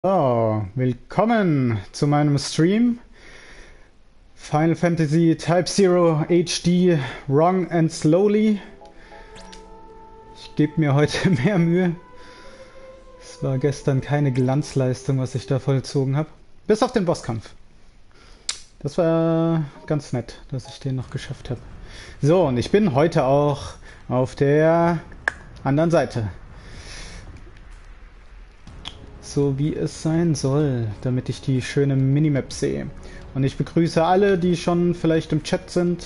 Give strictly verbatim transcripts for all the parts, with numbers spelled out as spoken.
So, willkommen zu meinem Stream. Final Fantasy Type Zero H D Wrong and Slowly. Ich gebe mir heute mehr Mühe. Es war gestern keine Glanzleistung, was ich da vollzogen habe. Bis auf den Bosskampf. Das war ganz nett, dass ich den noch geschafft habe. So, und ich bin heute auch auf der anderen Seite. So wie es sein soll, damit ich die schöne Minimap sehe. Und ich begrüße alle, die schon vielleicht im Chat sind.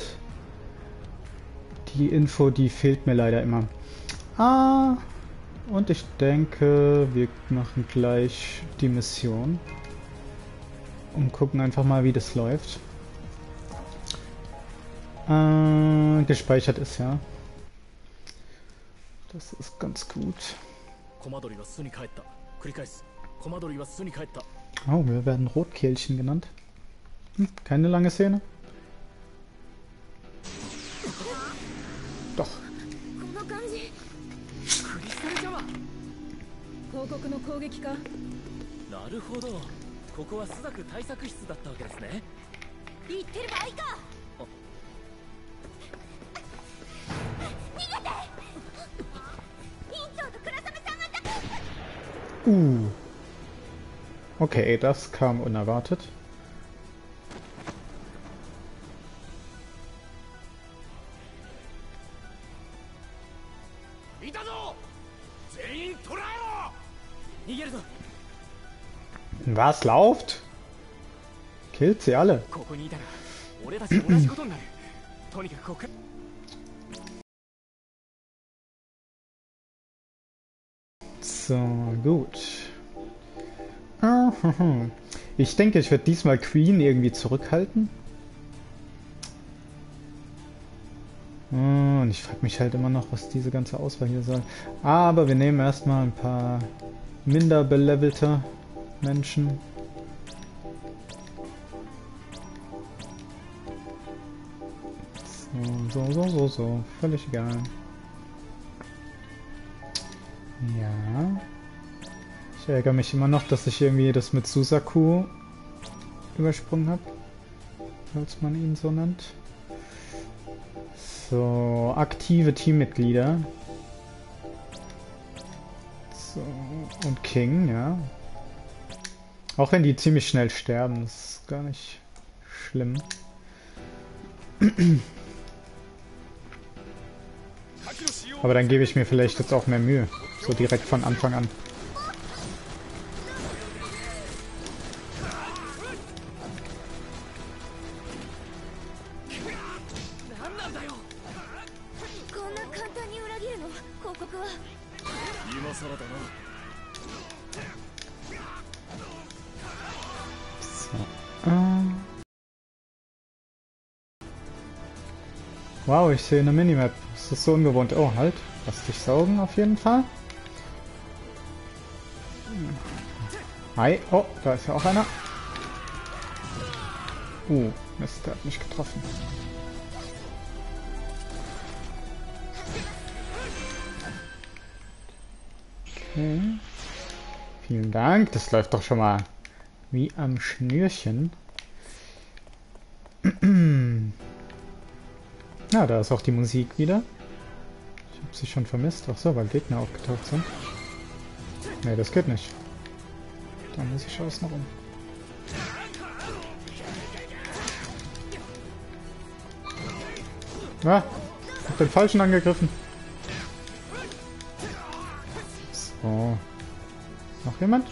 Die Info, die fehlt mir leider immer. Ah, und ich denke, wir machen gleich die Mission. Und gucken einfach mal, wie das läuft. Äh, gespeichert ist ja. Das ist ganz gut. Oh, wir werden Rotkehlchen genannt. Hm, keine lange Szene. Doch. Uh. Okay, das kam unerwartet. Was läuft? Killt sie alle. So, gut. Ich denke, ich werde diesmal Queen irgendwie zurückhalten. Und ich frage mich halt immer noch, was diese ganze Auswahl hier soll. Aber wir nehmen erstmal ein paar minder belevelte Menschen. So, so, so, so, so. Völlig egal. Ja. Ich ärgere mich immer noch, dass ich irgendwie das mit Susaku übersprungen habe. Falls man ihn so nennt. So, aktive Teammitglieder. So, und King, ja. Auch wenn die ziemlich schnell sterben, das ist gar nicht schlimm. Aber dann gebe ich mir vielleicht jetzt auch mehr Mühe. So direkt von Anfang an. So. Ähm. Wow, ich sehe eine Minimap. Das ist so ungewohnt. Oh, halt. Lass dich saugen auf jeden Fall. Hi. Oh, da ist ja auch einer. Uh, Mist, der hat mich getroffen. Okay. Vielen Dank. Das läuft doch schon mal wie am Schnürchen. Ja, da ist auch die Musik wieder. Ich habe sie schon vermisst. Ach so, weil Gegner aufgetaucht sind. Ne, das geht nicht. Da muss ich außen rum. Ah, ich hab den falschen angegriffen. So. Noch jemand?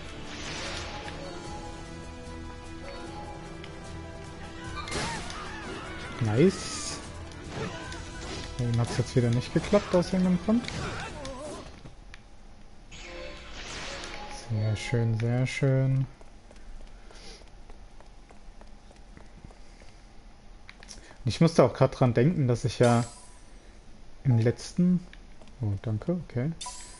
Nice. Bei ihm hat es jetzt wieder nicht geklappt aus irgendeinem Grund. Sehr schön, sehr schön. Ich musste auch gerade dran denken, dass ich ja im letzten... Oh, danke, okay.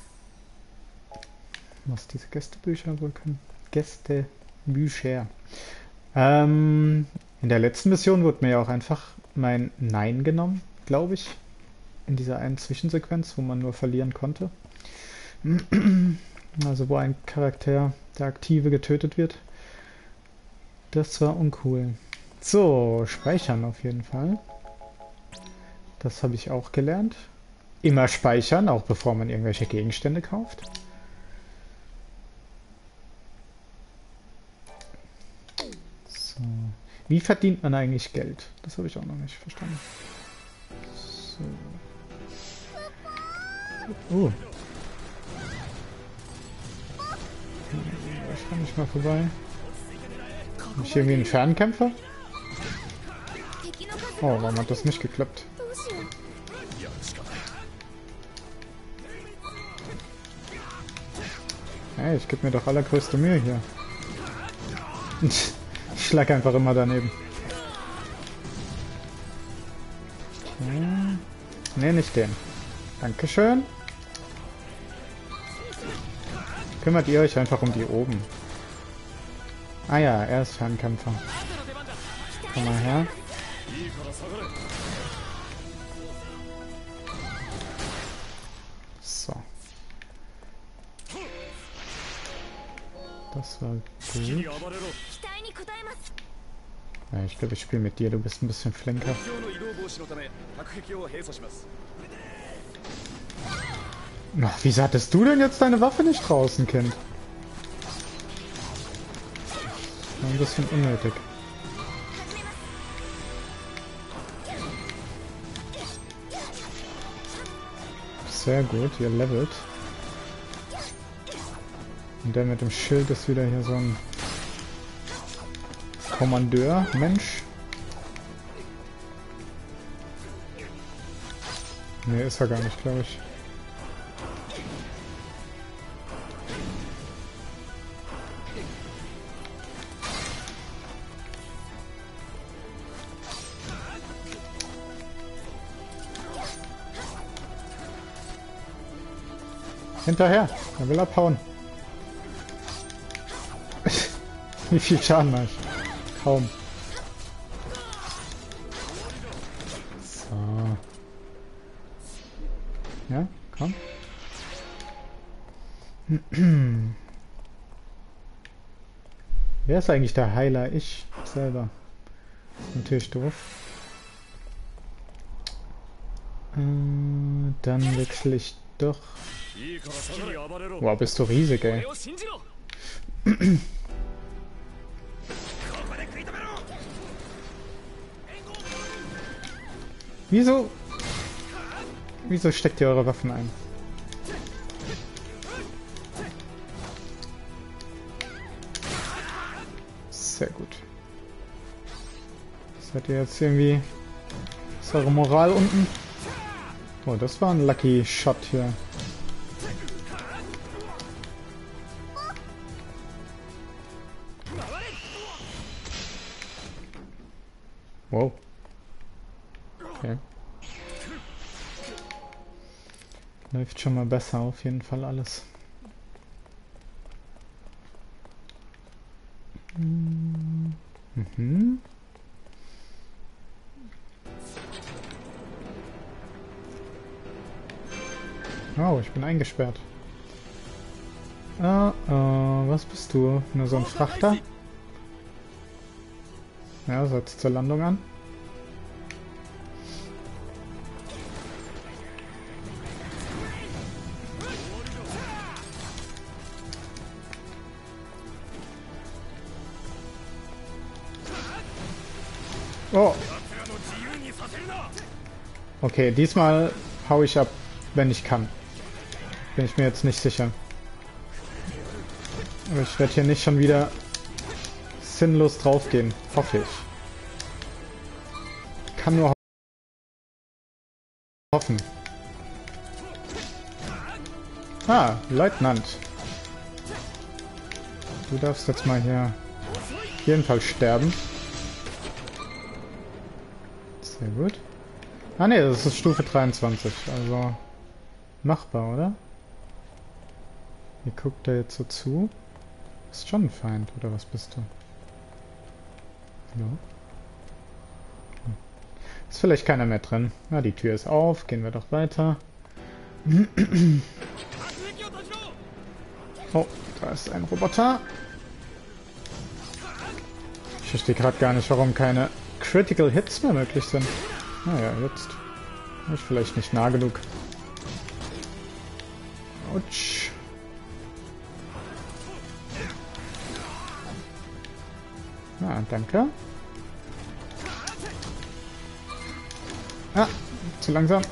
Was diese Gästebücher wohl können. Gästebücher. Ähm, in der letzten Mission wurde mir ja auch einfach mein Nein genommen, glaube ich. In dieser einen Zwischensequenz, wo man nur verlieren konnte. Also wo ein Charakter, der Aktive, getötet wird. Das war uncool. So, speichern auf jeden Fall. Das habe ich auch gelernt. Immer speichern, auch bevor man irgendwelche Gegenstände kauft. So. Wie verdient man eigentlich Geld? Das habe ich auch noch nicht verstanden. So. Oh. Ich kann nicht mal vorbei. Habe ich irgendwie einen Fernkämpfer? Oh, warum hat das nicht geklappt? Hey, ich gebe mir doch allergrößte Mühe hier. Ich schlag einfach immer daneben. Okay. Ne, nicht den. Dankeschön. Kümmert ihr euch einfach um die oben. Ah ja, er ist Fernkämpfer. Komm mal her. So. Das war gut. Ja, ich glaube, ich spiele mit dir. Du bist ein bisschen flinker. Ach, wieso hattest du denn jetzt deine Waffe nicht draußen, Kind? War ein bisschen unnötig. Sehr gut, ihr levelt. Und der mit dem Schild ist wieder hier so ein Kommandeur, Mensch. Ne, ist er gar nicht, glaube ich. Hinterher, er will abhauen. Wie viel Schaden mache ich? Kaum. So. Ja, komm. Wer ist eigentlich der Heiler? Ich selber. Natürlich doof. Äh, dann wechsle ich doch. Wow, bist du riesig, ey. Wieso? Wieso steckt ihr eure Waffen ein? Sehr gut. Seid ihr jetzt irgendwie... Ist eure Moral unten? Oh, das war ein Lucky Shot hier. Wow. Okay. Läuft schon mal besser auf jeden Fall alles. Mhm. Oh, ich bin eingesperrt. Ah, uh, was bist du? Nur so ein Frachter? Ja, setzt zur Landung an. Oh. Okay, diesmal hau ich ab, wenn ich kann. Bin ich mir jetzt nicht sicher. Aber ich werde hier nicht schon wieder sinnlos draufgehen. Hoffe ich. Kann nur hoffen. Ah, Leutnant. Du darfst jetzt mal hier auf jeden Fall sterben. Sehr gut. Ah ne, das ist Stufe dreiundzwanzig, also machbar, oder? Wie guckt er jetzt so zu? Ist schon ein Feind, oder was bist du? Ja. Hm. Ist vielleicht keiner mehr drin. Na, die Tür ist auf, gehen wir doch weiter. Oh, da ist ein Roboter. Ich verstehe gerade gar nicht, warum keine Critical Hits mehr möglich sind. Naja, jetzt. Ist vielleicht nicht nah genug. Autsch. Na, danke. Ah, zu langsam.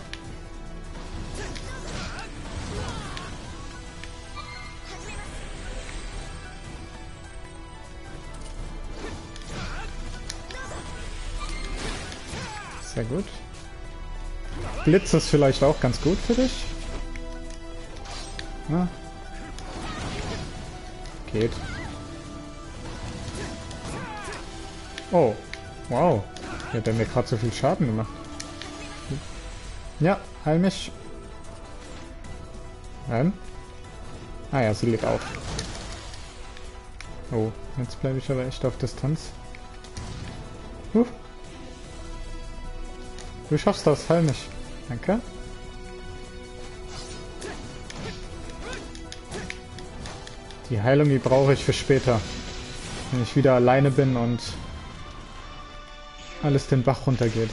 Sehr gut. Blitz ist vielleicht auch ganz gut für dich. Ja. Geht. Oh, wow. Hat der mir gerade so viel Schaden gemacht. Ja, heil mich. Nein. Ah ja, sie liegt auf. Oh, jetzt bleibe ich aber echt auf Distanz. Huh. Du schaffst das, heil mich. Danke. Die Heilung, die brauche ich für später. Wenn ich wieder alleine bin und alles den Bach runtergeht.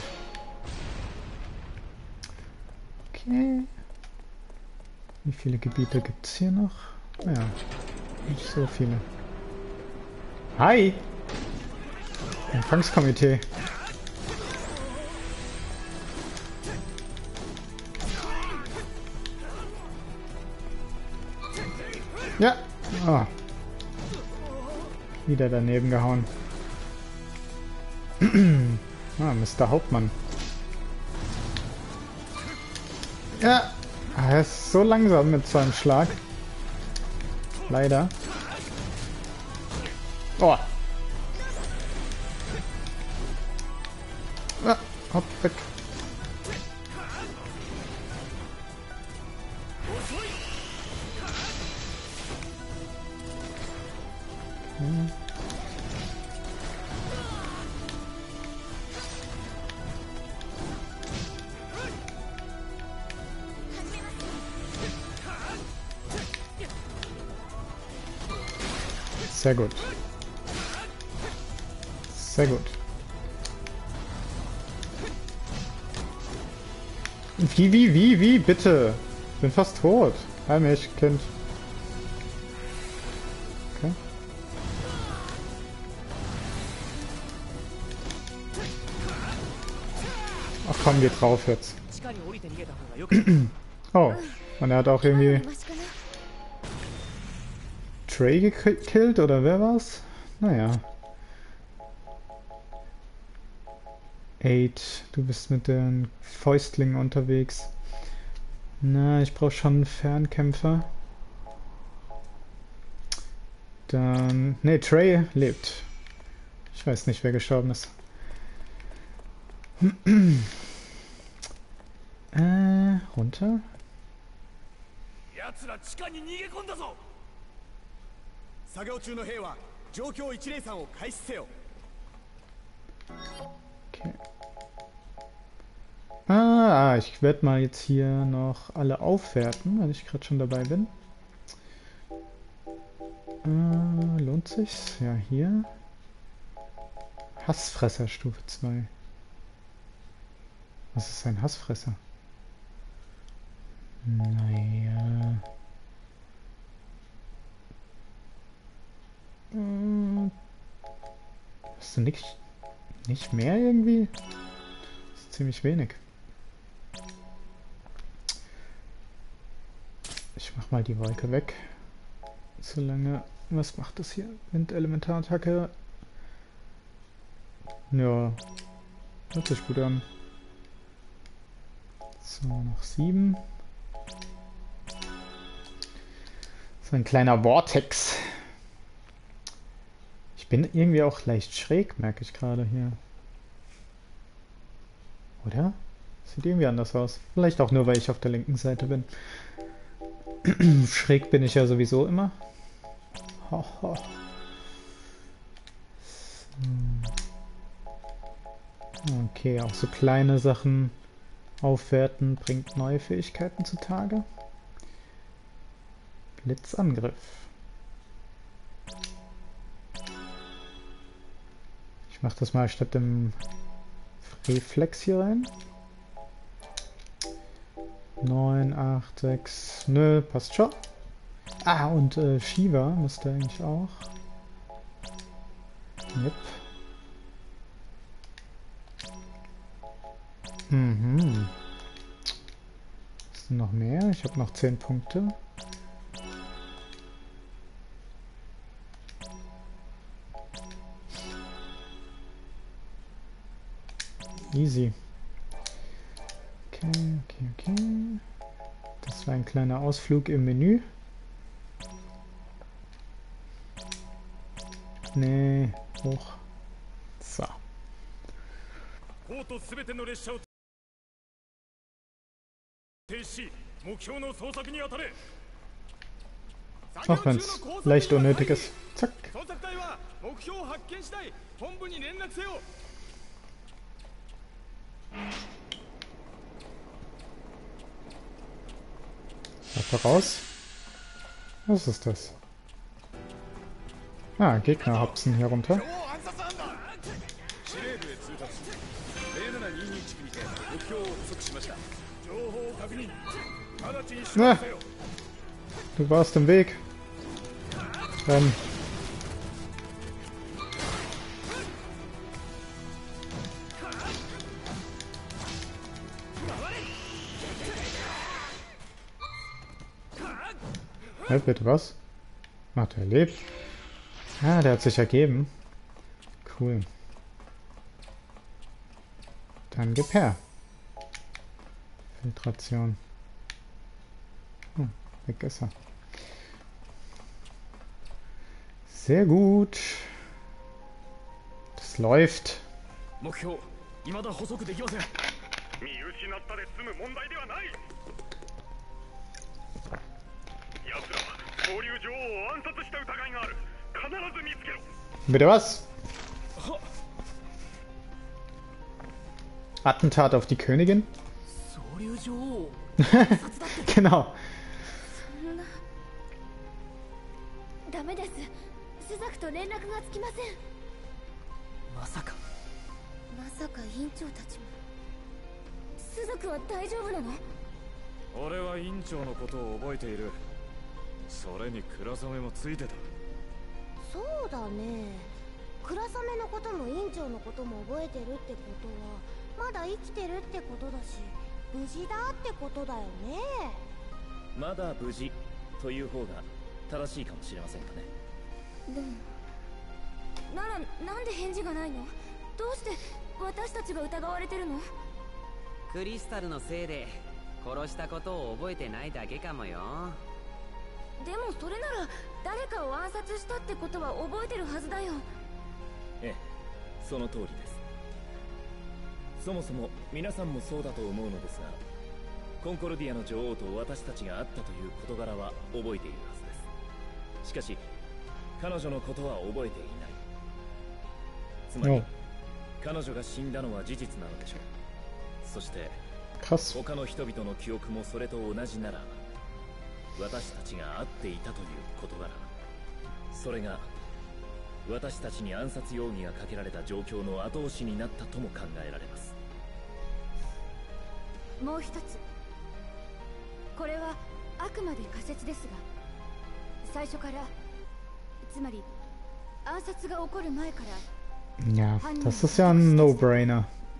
Okay. Wie viele Gebiete gibt es hier noch? Ja, nicht so viele. Hi! Empfangskomitee. Ja. Oh. Wieder daneben gehauen. Ah, Mister Hauptmann. Ja. Er ist so langsam mit seinem Schlag. Leider. Oh. Ah, hopp, weg. Okay. Sehr gut. Sehr gut. Wie, wie, wie, wie, bitte? Bin fast tot. Heil mich, Kind. Okay. Ach komm, geht drauf jetzt. Oh, und er hat auch irgendwie Trey gekillt, oder wer war's? Naja. Eight, du bist mit den Fäustlingen unterwegs. Na, ich brauche schon einen Fernkämpfer. Dann... Ne, Trey lebt. Ich weiß nicht, wer gestorben ist. äh, runter? Okay. Ah, ich werde mal jetzt hier noch alle aufwerten, weil ich gerade schon dabei bin. Äh, lohnt sich's? Ja, hier. Hassfresser Stufe zwei. Was ist ein Hassfresser? Naja. Hm. Hast du nicht, nicht mehr irgendwie? Das ist ziemlich wenig. Ich mach mal die Wolke weg. Solange... Was macht das hier? Windelementaratacke. Ja. Hört sich gut an. So, noch sieben. So ein kleiner Vortex. Ich bin irgendwie auch leicht schräg, merke ich gerade hier. Oder? Sieht irgendwie anders aus. Vielleicht auch nur, weil ich auf der linken Seite bin. Schräg bin ich ja sowieso immer. Ho, ho. Okay, auch so kleine Sachen aufwerten bringt neue Fähigkeiten zutage. Blitzangriff. Ich mach das mal statt dem Reflex hier rein. neun, acht, sechs, nö, passt schon. Ah, und äh, Shiva müsste eigentlich auch. Yep. Mhm. Ist noch mehr? Ich habe noch zehn Punkte. Easy. Okay, okay, okay. Das war ein kleiner Ausflug im Menü. Nee, hoch. So. Auch wenn es leicht unnötig ist. Zack. Lass raus. Was ist das? Ah, Gegner hopsen hier runter. Na, du warst im Weg. Dann. Halt bitte was? Macht er lebt? Ah, der hat sich ergeben. Cool. Dann gib her. Filtration. Hm, weg ist er. Sehr gut. Das läuft. Bitte was? Attentat auf die Königin? Genau. Oh. Krass. Ja, das ist ja ein No-Brainer.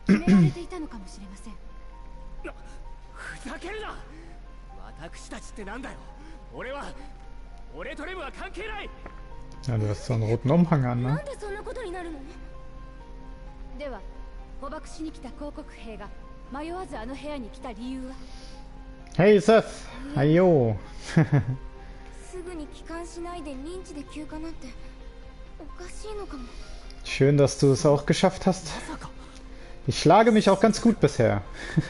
Ja, du hast so einen roten Umhang an, ne? Hey Seth! Hayo! Schön, dass du es auch geschafft hast. Ich schlage mich auch ganz gut bisher.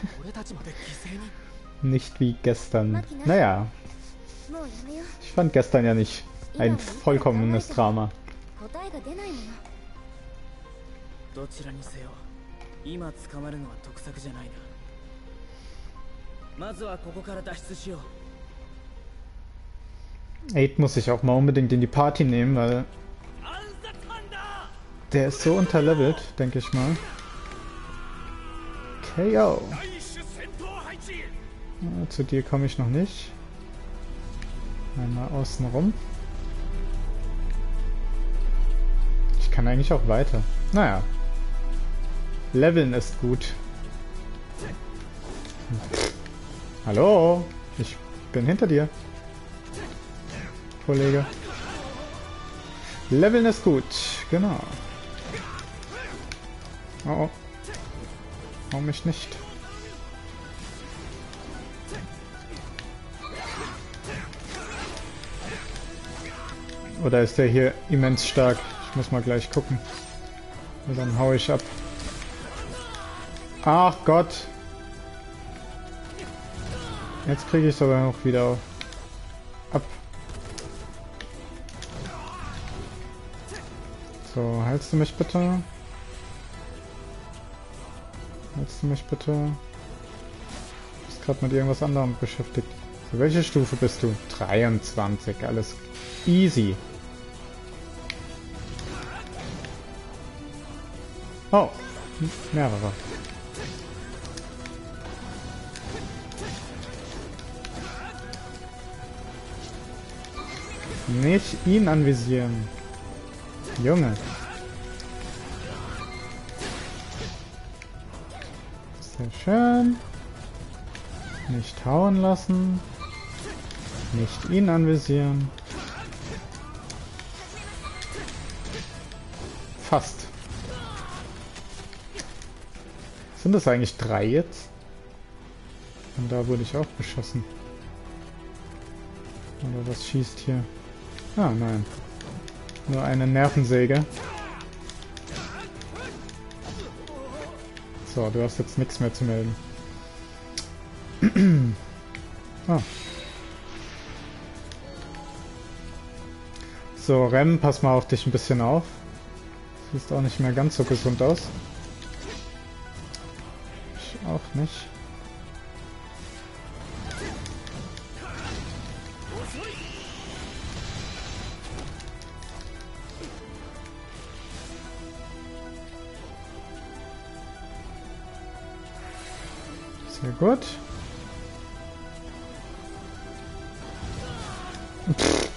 Nicht wie gestern. Naja. Ich fand gestern ja nicht ein vollkommenes Drama. Aid muss ich auch mal unbedingt in die Party nehmen, weil Der ist so unterlevelt, denke ich mal. K O. Ja, zu dir komme ich noch nicht. Einmal außen rum. Ich kann eigentlich auch weiter. Naja. Leveln ist gut. Hallo? Ich bin hinter dir. Kollege. Leveln ist gut. Genau. Oh oh. Hau mich nicht. Oder ist der hier immens stark? Ich muss mal gleich gucken. Und dann hau ich ab. Ach Gott. Jetzt kriege ich es aber auch wieder ab. So, hältst du mich bitte? Hältst du mich bitte? Du bist gerade mit irgendwas anderem beschäftigt. So, welche Stufe bist du? dreiundzwanzig, alles easy. Oh, mehrere. Nicht ihn anvisieren. Junge. Sehr schön. Nicht hauen lassen. Nicht ihn anvisieren. Fast. Sind das eigentlich drei jetzt? Und da wurde ich auch beschossen. Oder was schießt hier? Ah, nein. Nur eine Nervensäge. So, du hast jetzt nichts mehr zu melden. Ah. So, Rem, pass mal auf dich ein bisschen auf. Siehst auch nicht mehr ganz so gesund aus. Ich auch nicht. Sehr gut. Pff.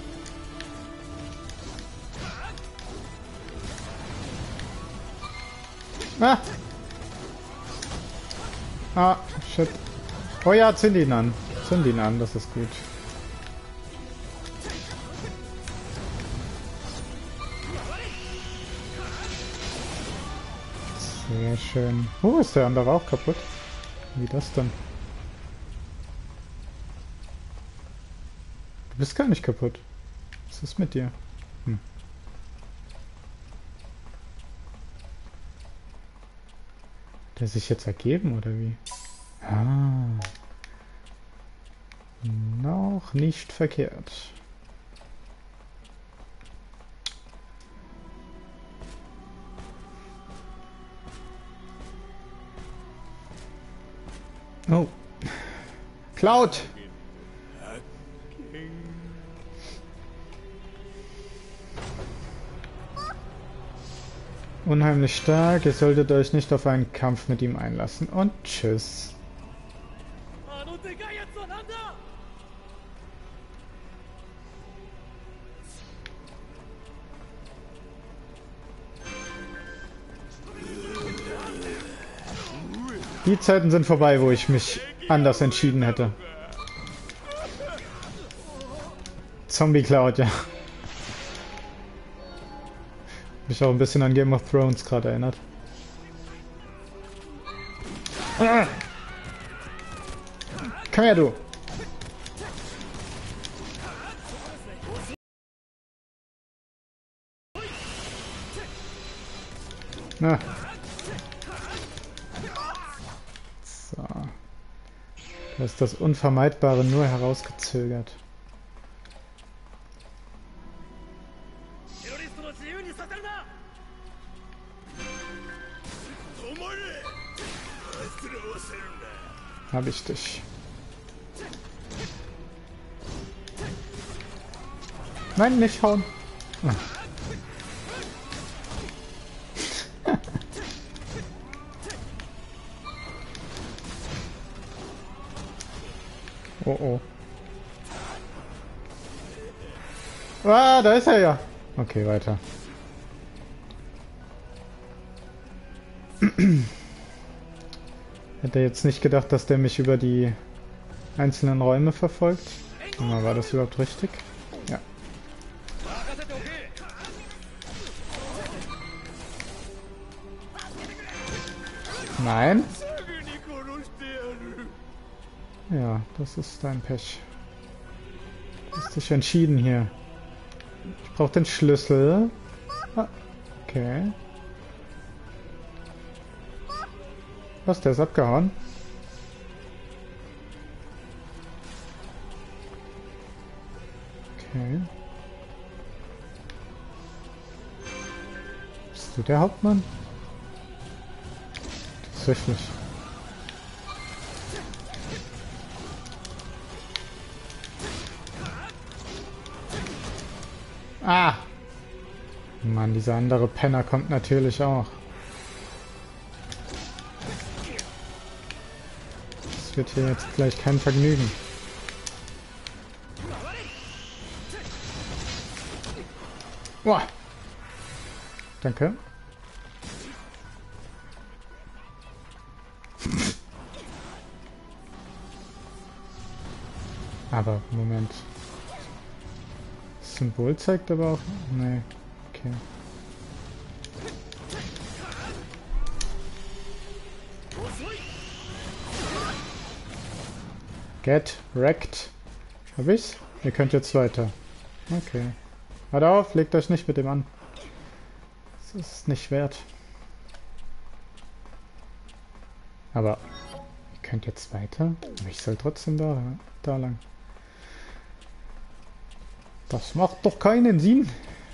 Ah! Ah, shit. Oh ja, zünd ihn an. Zünd ihn an, das ist gut. Sehr schön. Oh, ist der andere auch kaputt? Wie das denn? Du bist gar nicht kaputt. Was ist mit dir? Hm. Hat er sich jetzt ergeben, oder wie? Ah. Noch nicht verkehrt. Oh. Cloud! Unheimlich stark. Ihr solltet euch nicht auf einen Kampf mit ihm einlassen. Und tschüss. Die Zeiten sind vorbei, wo ich mich anders entschieden hätte. Zombie Cloud, ja. Mich auch ein bisschen an Game of Thrones gerade erinnert. Ah! Komm her, du! Na. So. Da ist das Unvermeidbare nur herausgezögert. Hab ich dich. Nein, nicht hauen. Ah. Oh oh. Ah, da ist er ja. Okay, weiter. Hätte jetzt nicht gedacht, dass der mich über die einzelnen Räume verfolgt. Aber war das überhaupt richtig? Ja. Nein? Ja, das ist dein Pech. Du hast dich entschieden hier. Ich brauche den Schlüssel. Ah, okay. Was, der ist abgehauen? Okay. Bist du der Hauptmann? Tatsächlich. Ah! Mann, dieser andere Penner kommt natürlich auch. Das wird hier jetzt gleich kein Vergnügen. Boah! Danke. Aber, Moment. Das Symbol zeigt aber auch... Nee, okay. Get wrecked. Hab ich's? Ihr könnt jetzt weiter. Okay. Hört auf, legt euch nicht mit dem an. Das ist nicht wert. Aber ihr könnt jetzt weiter. Aber ich soll trotzdem da, da lang. Das macht doch keinen Sinn.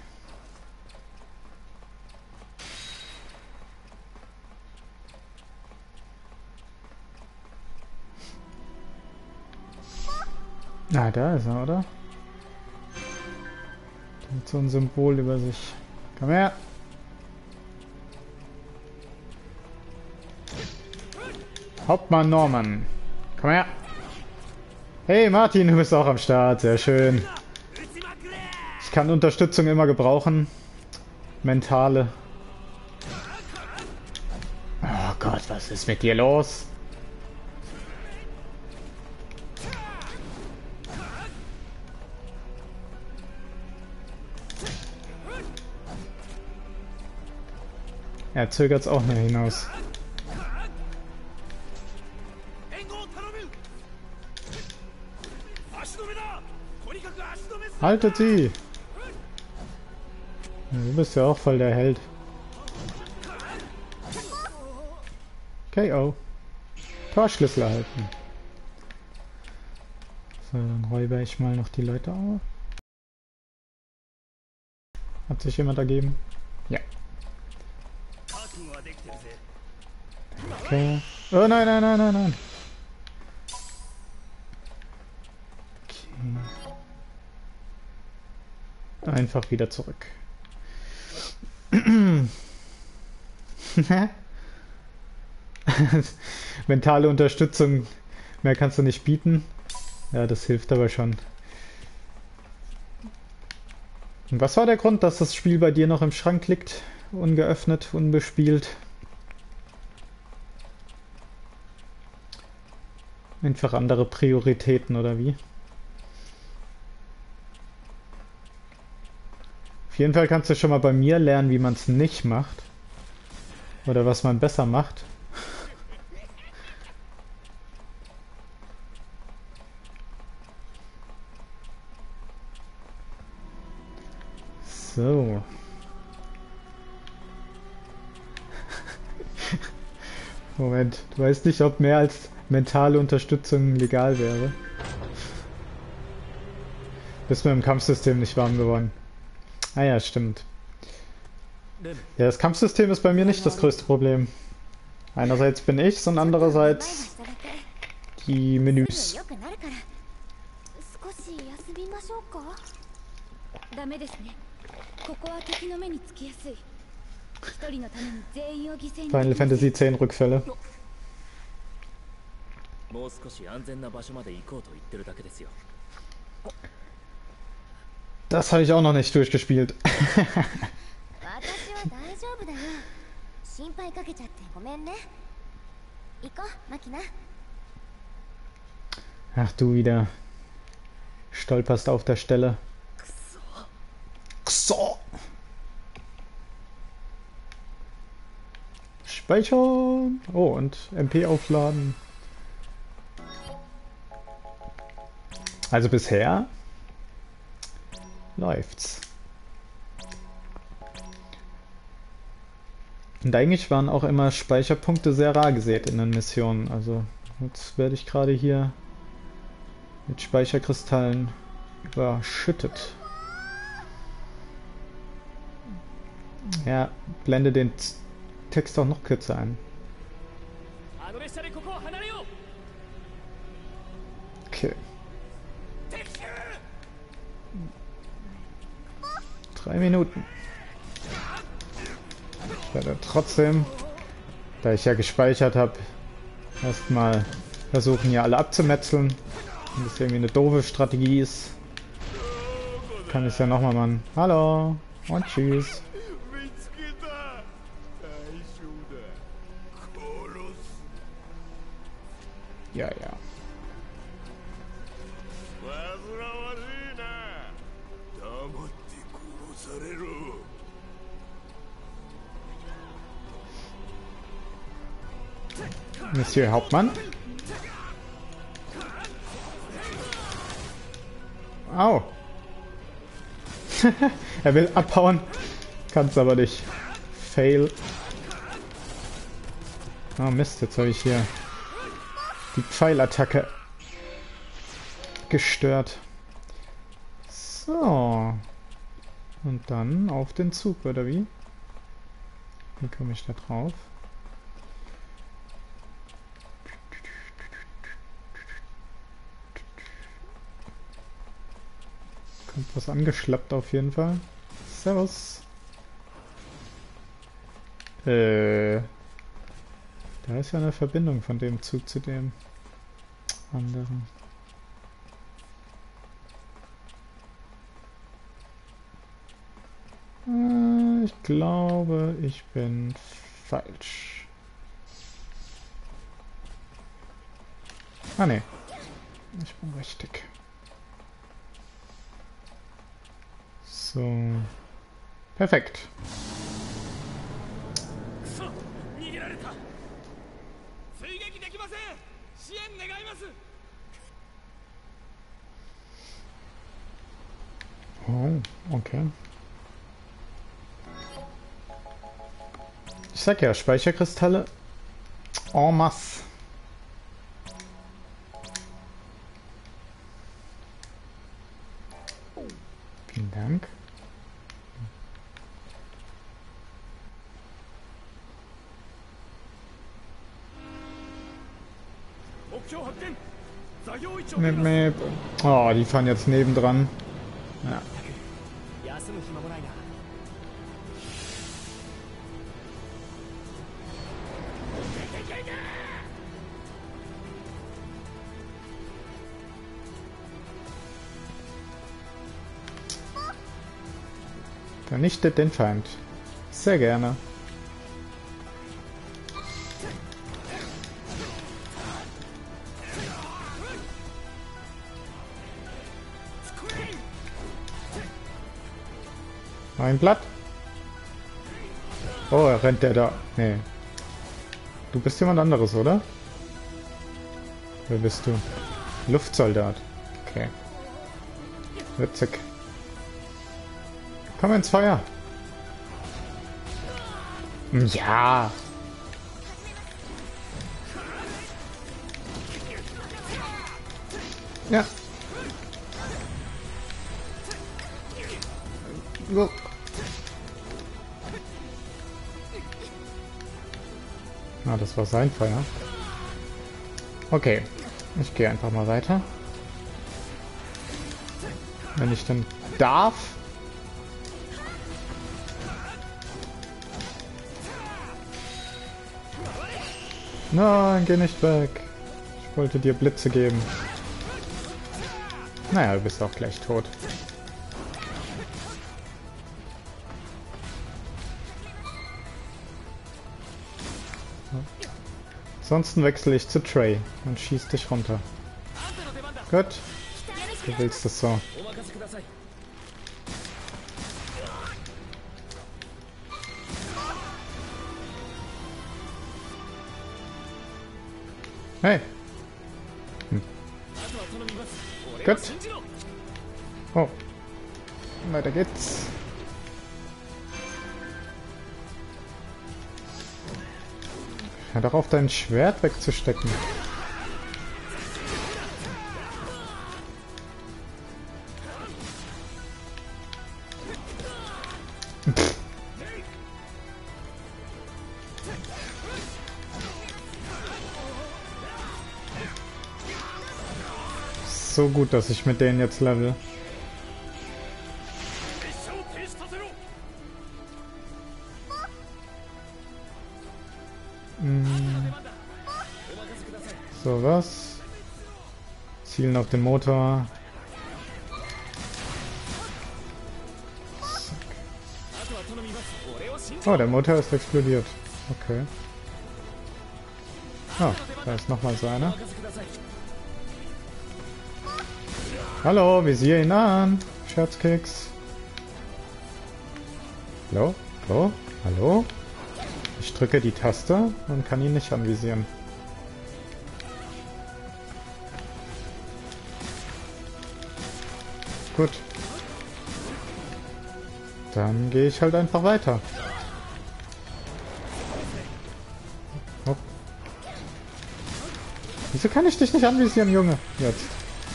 Ah, da ist er, oder? Der hat so ein Symbol über sich. Komm her! Hauptmann Norman. Komm her! Hey Martin, du bist auch am Start. Sehr schön. Ich kann Unterstützung immer gebrauchen. Mentale. Oh Gott, was ist mit dir los? Er zögert es auch mehr hinaus. Haltet sie! Ja, du bist ja auch voll der Held. K O. Torschlüssel erhalten. So, dann räuber ich mal noch die Leute auf. Hat sich jemand ergeben? Ja. Okay. Oh nein, nein, nein, nein, nein. Okay. Einfach wieder zurück. Mentale Unterstützung, mehr kannst du nicht bieten. Ja, das hilft aber schon. Und was war der Grund, dass das Spiel bei dir noch im Schrank liegt? Ungeöffnet, unbespielt? Einfach andere Prioritäten, oder wie? Auf jeden Fall kannst du schon mal bei mir lernen, wie man es nicht macht. Oder was man besser macht. So. Moment, du weißt nicht, ob mehr als mentale Unterstützung legal wäre. Bist mir im Kampfsystem nicht warm geworden. Ah ja, stimmt. Ja, das Kampfsystem ist bei mir nicht das größte Problem. Einerseits bin ich's und andererseits die Menüs. Final Fantasy zehn Rückfälle. もう少し安全な場所まで行こうと言ってるだけですよ。 Das habe ich auch noch nicht durchgespielt. 私は大丈夫だよ。心配かけちゃってごめんね。行こう、マキナ。 Ach du wieder. Stolperst auf der Stelle. So. Speichern. Oh, und M P aufladen. Also bisher läuft's. Und eigentlich waren auch immer Speicherpunkte sehr rar gesät in den Missionen. Also jetzt werde ich gerade hier mit Speicherkristallen überschüttet. Ja, blende den Text auch noch kürzer ein. Okay. Drei Minuten. Ich werde trotzdem, da ich ja gespeichert habe, erstmal versuchen, hier alle abzumetzeln. Wenn das irgendwie eine doofe Strategie ist, kann ich es ja nochmal machen. Hallo und tschüss. Ja, ja. Monsieur Hauptmann. Au. Er will abhauen. Kann's aber nicht. Fail. Oh Mist, jetzt habe ich hier die Pfeilattacke gestört. So. Und dann auf den Zug, oder wie? Wie komme ich da drauf? Kommt was angeschlappt auf jeden Fall. Servus. Äh. Da ist ja eine Verbindung von dem Zug zu dem anderen. Äh, ich glaube, ich bin falsch. Ah ne. Ich bin richtig. So. Perfekt. Oh, okay. Ich sag ja, Speicherkristalle en masse. Vielen Dank. Mip, mip. Oh, die fahren jetzt nebendran. Ja. Vernichtet den Feind. Sehr gerne. Ein Blatt. Oh, rennt der da? Nee. Du bist jemand anderes, oder? Wer bist du? Luftsoldat. Okay. Witzig. Komm ins Feuer. Ja. Ja. So. Ah, das war sein Feuer. Okay. Ich gehe einfach mal weiter. Wenn ich dann darf. Nein, geh nicht weg. Ich Ich wollte dir Blitze geben. Naja, du bist auch gleich tot. Ansonsten wechsle ich zu Trey und schieß dich runter. Gut. Du willst es so. Hey. Hm. Gut. Oh. Weiter geht's. Hör doch auf, dein Schwert wegzustecken. Pff. So gut, dass ich mit denen jetzt level. So, was? Zielen auf den Motor. Oh, der Motor ist explodiert. Okay. Oh, da ist nochmal so einer. Hallo, visier ihn an. Scherzkeks. Hallo? Hallo? Hallo? Ich drücke die Taste und kann ihn nicht anvisieren. Gut. Dann gehe ich halt einfach weiter. Oh. Wieso kann ich dich nicht anvisieren, Junge? Jetzt.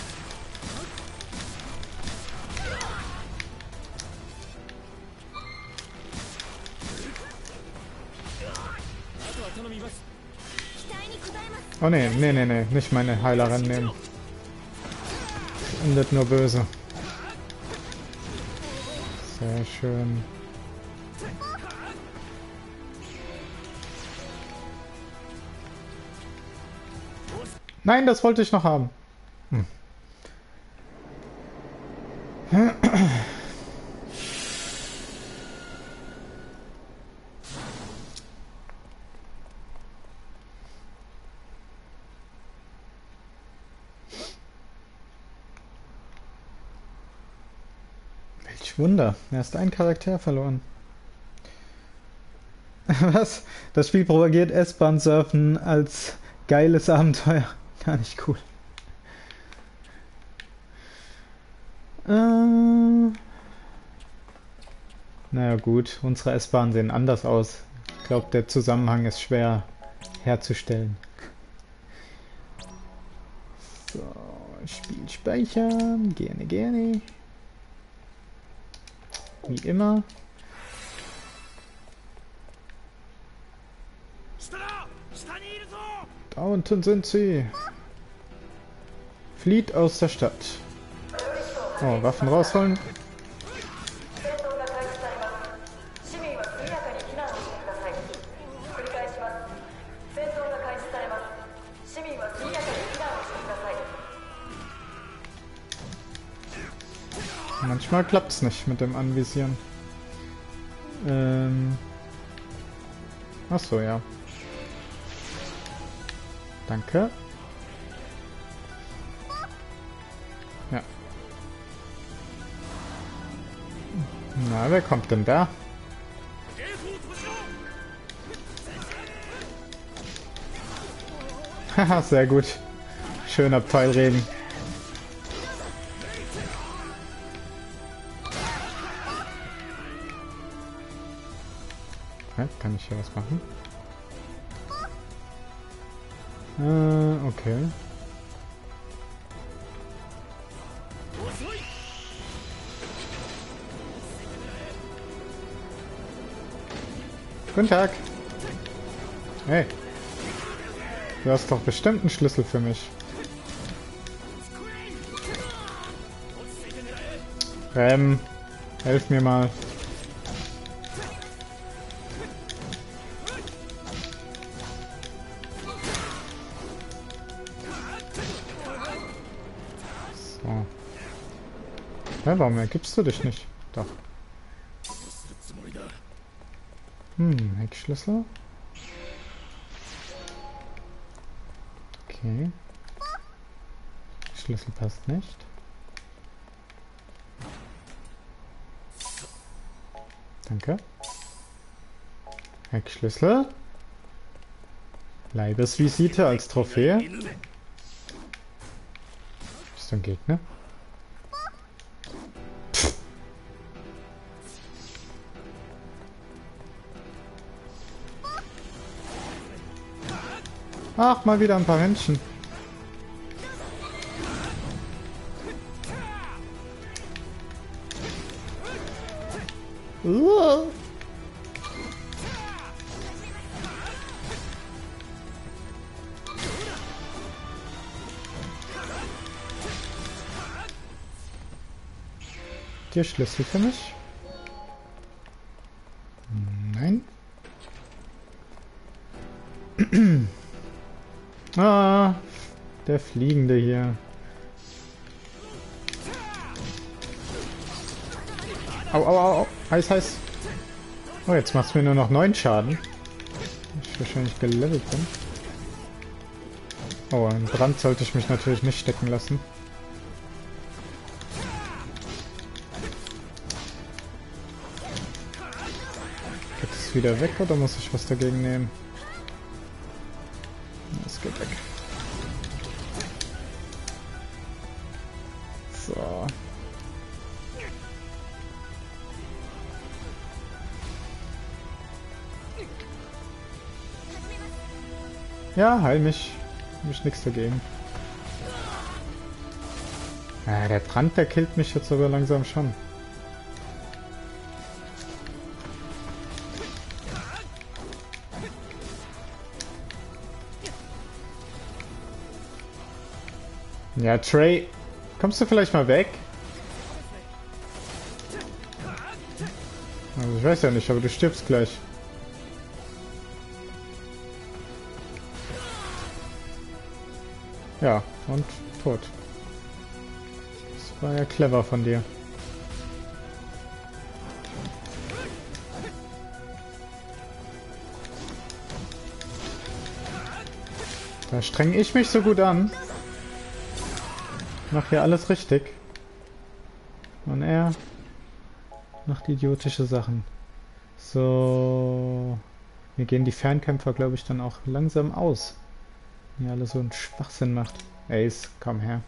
Oh ne, ne, ne, ne, nicht meine Heilerin nehmen. Das endet nur böse. Sehr schön. Nein, das wollte ich noch haben. Hm. Welch Wunder. Erst ein Charakter verloren. Was? Das Spiel propagiert S-Bahn-Surfen als geiles Abenteuer. Gar nicht cool. Äh... Naja gut, unsere S-Bahnen sehen anders aus. Ich glaube, der Zusammenhang ist schwer herzustellen. So, Spiel speichern. Gerne, gerne. Wie immer. Da unten sind sie. Flieht aus der Stadt. Oh, Waffen rausholen. Manchmal klappt es nicht mit dem Anvisieren. Ähm. Ach so, ja. Danke. Ja. Na, wer kommt denn da? Haha, sehr gut. Schöner Pfeilregen. Okay, kann ich hier was machen? Äh, okay. Guten Tag. Hey. Du hast doch bestimmt einen Schlüssel für mich. Ähm, helf mir mal. Hä, warum ergibst du dich nicht? Doch. Hm, Heckschlüssel. Okay. Schlüssel passt nicht. Danke. Heckschlüssel. Leibesvisite als Trophäe. Bist du ein Gegner? Pff. Ach, mal wieder ein paar Menschen. Uh. Der Schlüssel für mich? Nein. Ah, der Fliegende hier. Au, au, au, au. Heiß, heiß. Oh, jetzt macht es mir nur noch neun Schaden. Ich wahrscheinlich gelevelt bin. Oh, im Brand sollte ich mich natürlich nicht stecken lassen. Geht es wieder weg oder muss ich was dagegen nehmen? Es geht weg. So. Ja, heil mich. Hab ich nichts dagegen. Ah, der Brand, der killt mich jetzt aber langsam schon. Ja, Trey, kommst du vielleicht mal weg? Also ich weiß ja nicht, aber du stirbst gleich. Ja, und tot. Das war ja clever von dir. Da streng ich mich so gut an. Mach hier alles richtig. Und er macht idiotische Sachen. So. Mir gehen die Fernkämpfer, glaube ich, dann auch langsam aus. Wenn ihr alle so einen Schwachsinn macht. Ace, komm her.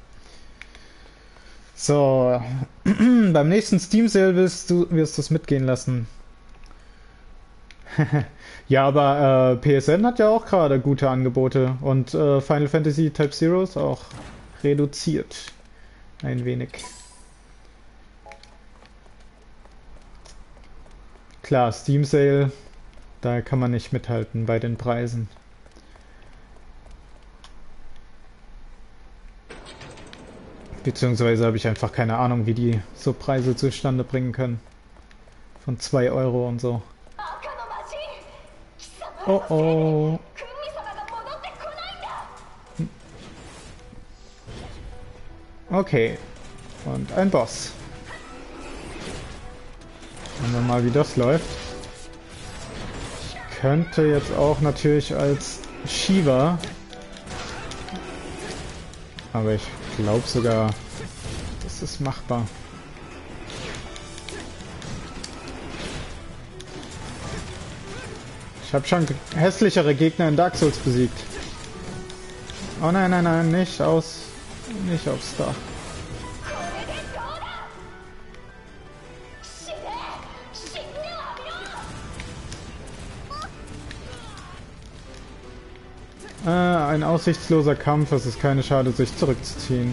So. Beim nächsten Steam Sale wirst du wirst du es mitgehen lassen. Ja, aber äh, P S N hat ja auch gerade gute Angebote. Und äh, Final Fantasy Type Zero ist auch reduziert. Ein wenig. Klar, Steam Sale, da kann man nicht mithalten bei den Preisen. Beziehungsweise habe ich einfach keine Ahnung, wie die so Preise zustande bringen können. Von zwei Euro und so. Oh oh. Okay. Und ein Boss. Schauen wir mal, wie das läuft. Ich könnte jetzt auch natürlich als Shiva. Aber ich glaube sogar, das ist machbar. Ich habe schon hässlichere Gegner in Dark Souls besiegt. Oh nein, nein, nein, nicht aus... Nicht aufs Dach. Äh, ein aussichtsloser Kampf, es ist keine Schade, sich zurückzuziehen.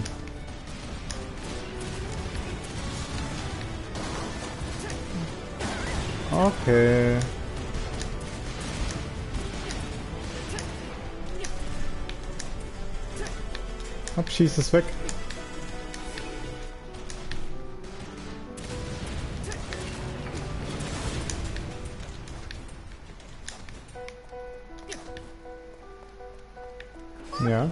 Okay. Hopp, schieß es weg. Ja.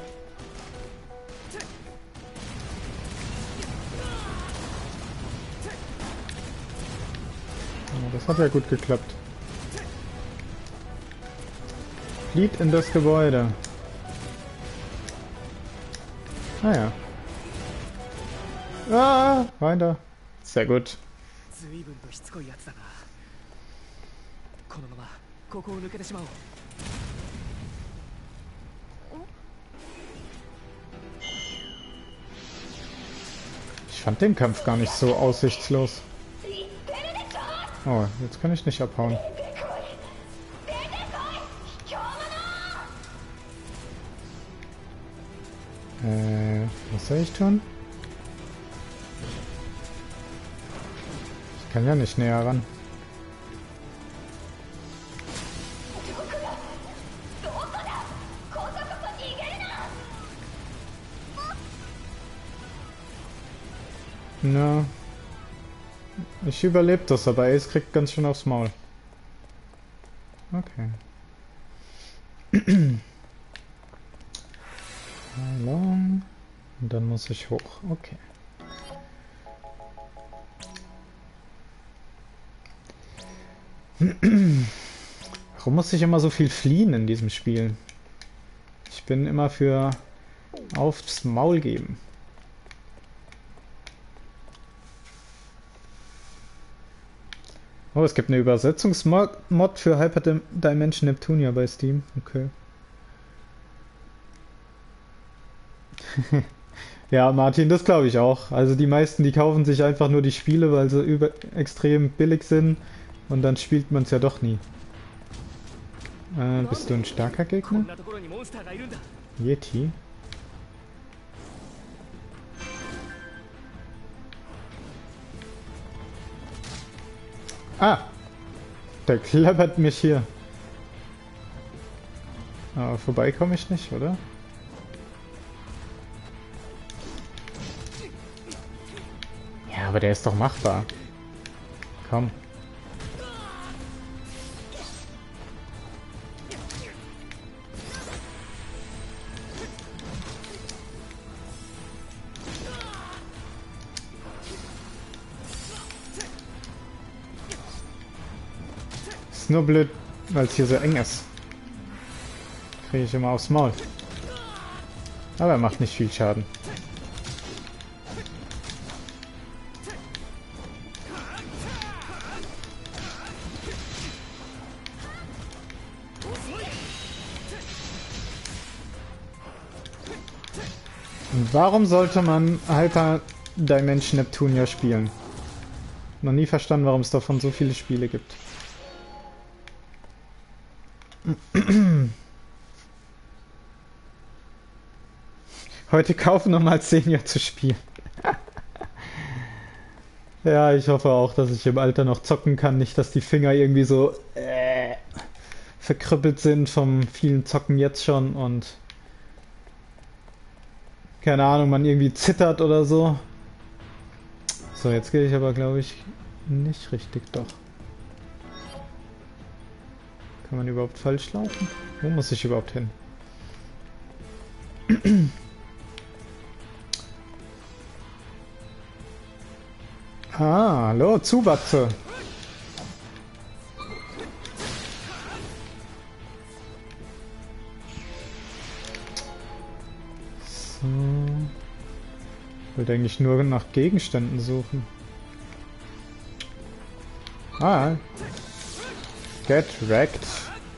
Das hat ja gut geklappt. Flieht in das Gebäude. Ah ja. Ah, weiter. Sehr gut. 随分としつこいやつだな。このままここを抜けてしまおう。 Ich fand den Kampf gar nicht so aussichtslos. Oh, jetzt kann ich nicht abhauen. Äh, was soll ich tun? Ich kann ja nicht näher ran. Na, ich überlebe das, aber Ace kriegt ganz schön aufs Maul. Okay. Long. Und dann muss ich hoch. Okay. Warum muss ich immer so viel fliehen in diesem Spiel? Ich bin immer für aufs Maul geben. Oh, es gibt eine Übersetzungsmod für Hyperdimension Neptunia bei Steam. Okay. Ja, Martin, das glaube ich auch. Also die meisten, die kaufen sich einfach nur die Spiele, weil sie über extrem billig sind und dann spielt man es ja doch nie. Äh, bist du ein starker Gegner? Yeti? Ah! Der klappert mich hier. Aber vorbei komme ich nicht, oder? Ja, aber der ist doch machbar. Komm. Ist nur blöd, weil es hier so eng ist. Kriege ich immer aufs Maul. Aber er macht nicht viel Schaden. Und warum sollte man Hyper Dimension Neptunia spielen? Noch nie verstanden, warum es davon so viele Spiele gibt. Heute kaufen, um als Senior zu spielen. Ja, ich hoffe auch, dass ich im Alter noch zocken kann. Nicht, dass die Finger irgendwie so äh, verkrüppelt sind vom vielen Zocken jetzt schon und keine Ahnung, man irgendwie zittert oder so. So, jetzt gehe ich aber, glaube ich, nicht richtig doch. Kann man überhaupt falsch laufen? Wo muss ich überhaupt hin? Ah, hallo, Zubatze. So. Ich wollte eigentlich nur nach Gegenständen suchen. Ah. Get wrecked.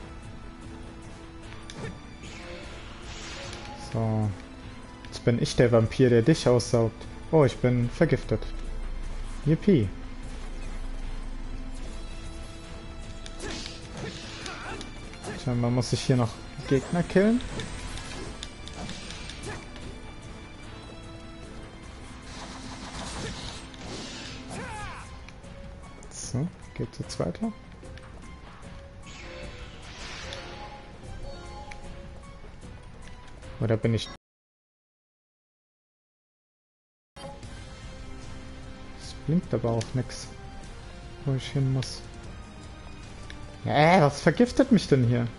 So. Jetzt bin ich der Vampir, der dich aussaugt. Oh, ich bin vergiftet. Yippie. Scheinbar muss ich hier noch Gegner killen. So, geht's jetzt weiter? Oder bin ich... Es blinkt aber auch nix, wo ich hin muss. Äh, was vergiftet mich denn hier?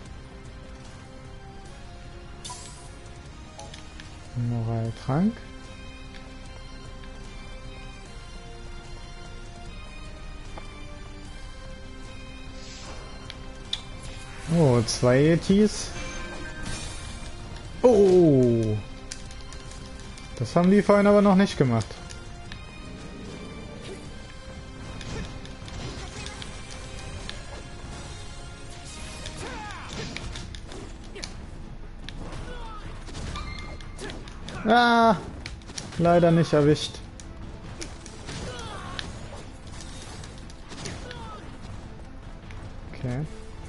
Moraltrank. Oh, zwei E Ts. Oh! Das haben die vorhin aber noch nicht gemacht. Ah! Leider nicht erwischt. Okay.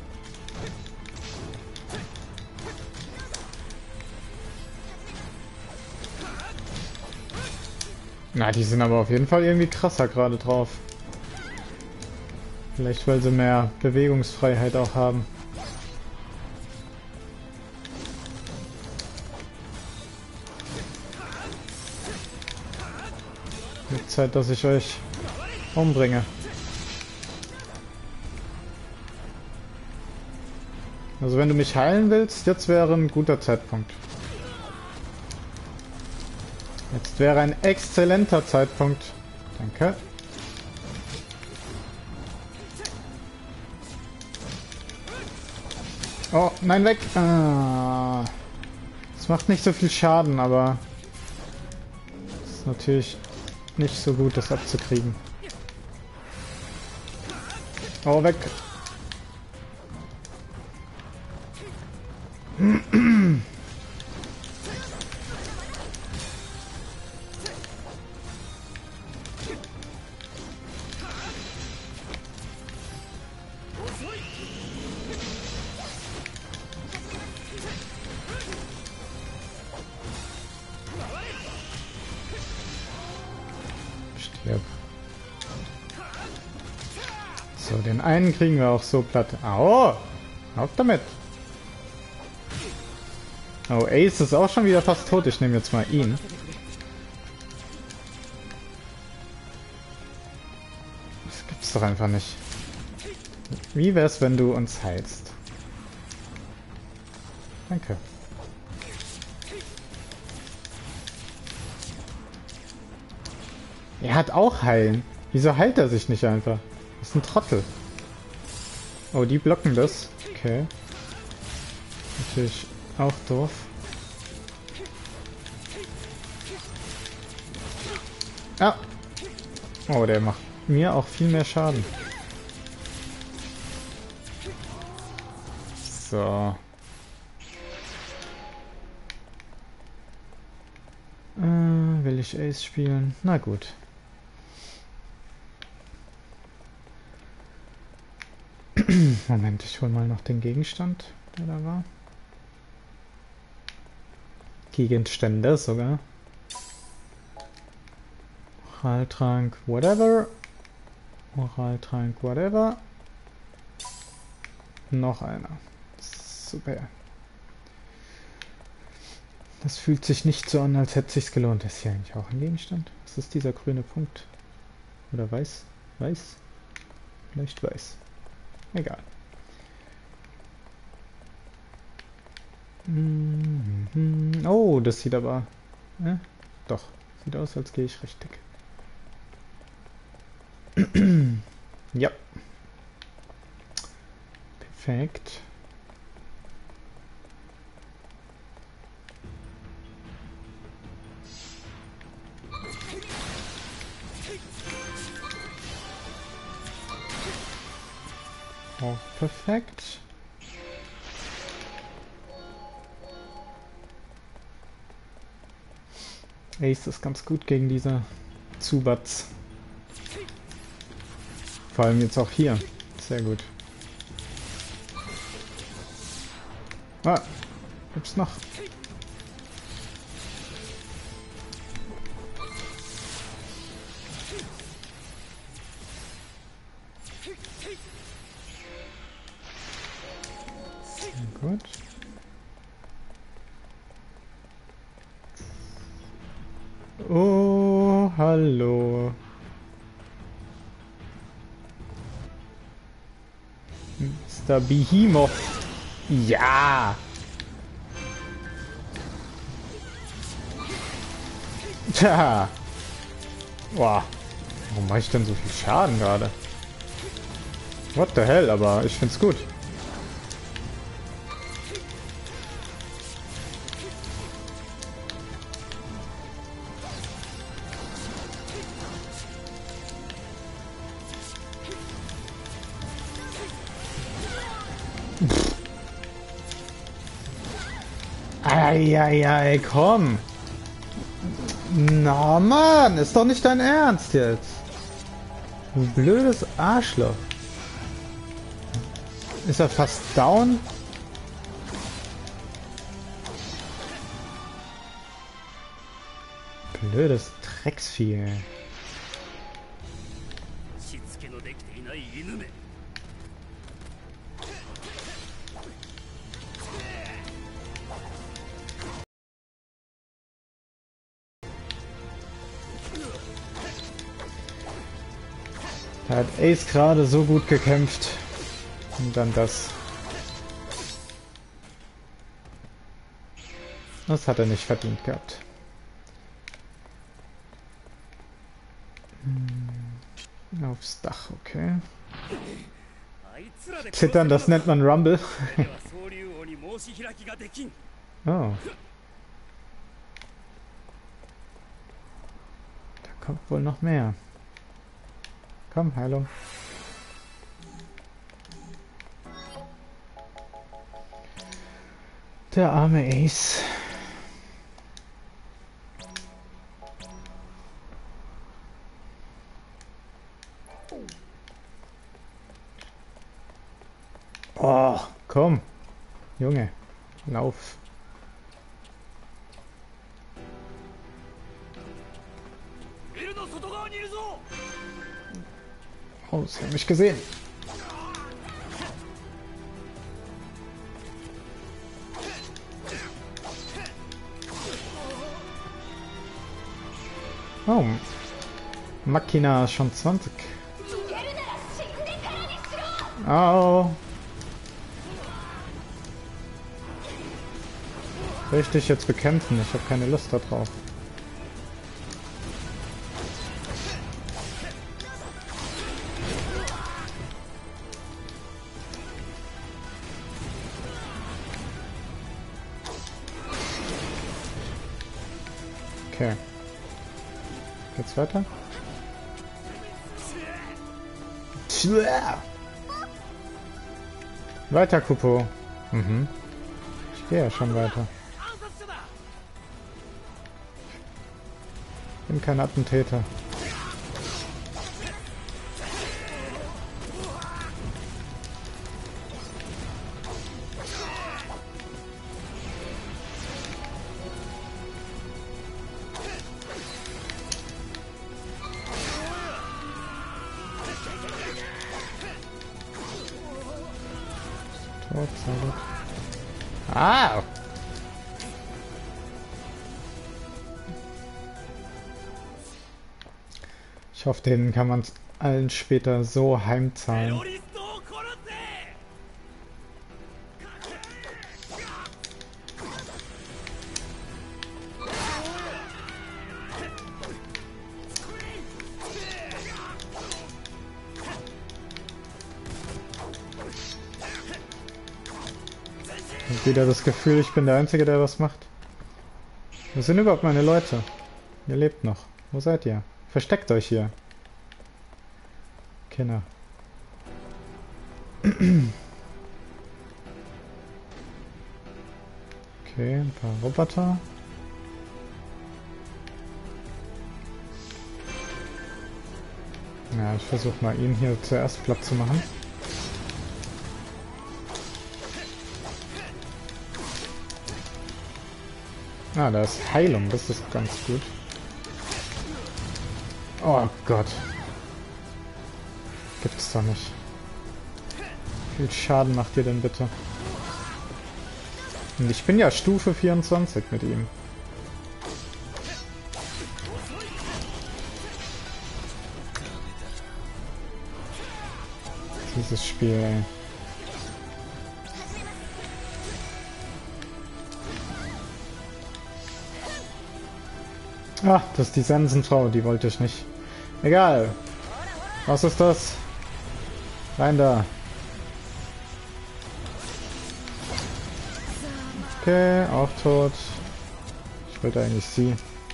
Na, die sind aber auf jeden Fall irgendwie krasser gerade drauf. Vielleicht, weil sie mehr Bewegungsfreiheit auch haben. Wird Zeit, dass ich euch umbringe. Also wenn du mich heilen willst, jetzt wäre ein guter Zeitpunkt. Jetzt wäre ein exzellenter Zeitpunkt. Danke. Oh, nein, weg! Ah. Das macht nicht so viel Schaden, aber ist natürlich nicht so gut, das abzukriegen. Oh, weg! Stirb. So, den einen kriegen wir auch so platt. Au! Auf damit! Oh, Ace ist auch schon wieder fast tot. Ich nehme jetzt mal ihn. Das gibt's doch einfach nicht. Wie wär's, wenn du uns heilst? Danke. Er hat auch heilen. Wieso heilt er sich nicht einfach? Das ist ein Trottel. Oh, die blocken das. Okay. Natürlich auch doof. Ah. Oh, der macht mir auch viel mehr Schaden. So. Äh, will ich Ace spielen? Na gut. Moment, ich hol mal noch den Gegenstand, der da war. Gegenstände sogar. Oraltrank, whatever. Oraltrank, whatever. Noch einer. Super. Das fühlt sich nicht so an, als hätte sich's gelohnt. Ist hier eigentlich auch ein Gegenstand? Was ist dieser grüne Punkt? Oder weiß? Weiß? Vielleicht weiß. Egal. Oh, das sieht aber... Äh, doch, sieht aus, als gehe ich richtig. Ja. Perfekt. Oh, perfekt. Ace ist ganz gut gegen diese Zubats. Vor allem jetzt auch hier. Sehr gut. Ah, gibt's noch? Sehr gut. Oh, hallo. Mister Behemoth. Ja. Tja. Boah. Warum mache ich denn so viel Schaden gerade? What the hell, aber ich find's gut. Eieiei, komm. Na Mann, ist doch nicht dein Ernst jetzt. Du blödes Arschloch. Ist er fast down? Blödes Drecksvieh. しつけのできていない犬め。 Da hat Ace gerade so gut gekämpft. Und dann das. Das hat er nicht verdient gehabt. Hm, aufs Dach, okay. Zittern, das nennt man Rumble. Oh. Da kommt wohl noch mehr. Komm, Heilung. Der arme Ace. Oh, komm. Junge, lauf. Oh, sie haben mich gesehen. Oh. Machina schon zwanzig. Oh. Soll ich dich jetzt bekämpfen? Ich habe keine Lust darauf. Okay. Geht's weiter? Weiter, Kupo. Mhm. Ich gehe ja schon weiter. Ich bin kein Attentäter. Tot, sehr gut. Ah! Ich hoffe, denen kann man es allen später so heimzahlen. Und wieder das Gefühl, ich bin der Einzige, der was macht. Wo sind überhaupt meine Leute? Ihr lebt noch. Wo seid ihr? Versteckt euch hier. Kinder. Okay, ein paar Roboter. Ja, ich versuche mal ihn hier zuerst platt zu machen. Ah, da ist Heilung, das ist ganz gut. Oh Gott. Gibt's doch nicht. Wie viel Schaden macht ihr denn bitte? Und ich bin ja Stufe vierundzwanzig mit ihm. Dieses Spiel, ey. Ah, das ist die Sensenfrau, die wollte ich nicht. Egal. Was ist das? Rein da. Okay, auch tot. Ich wollte eigentlich sie.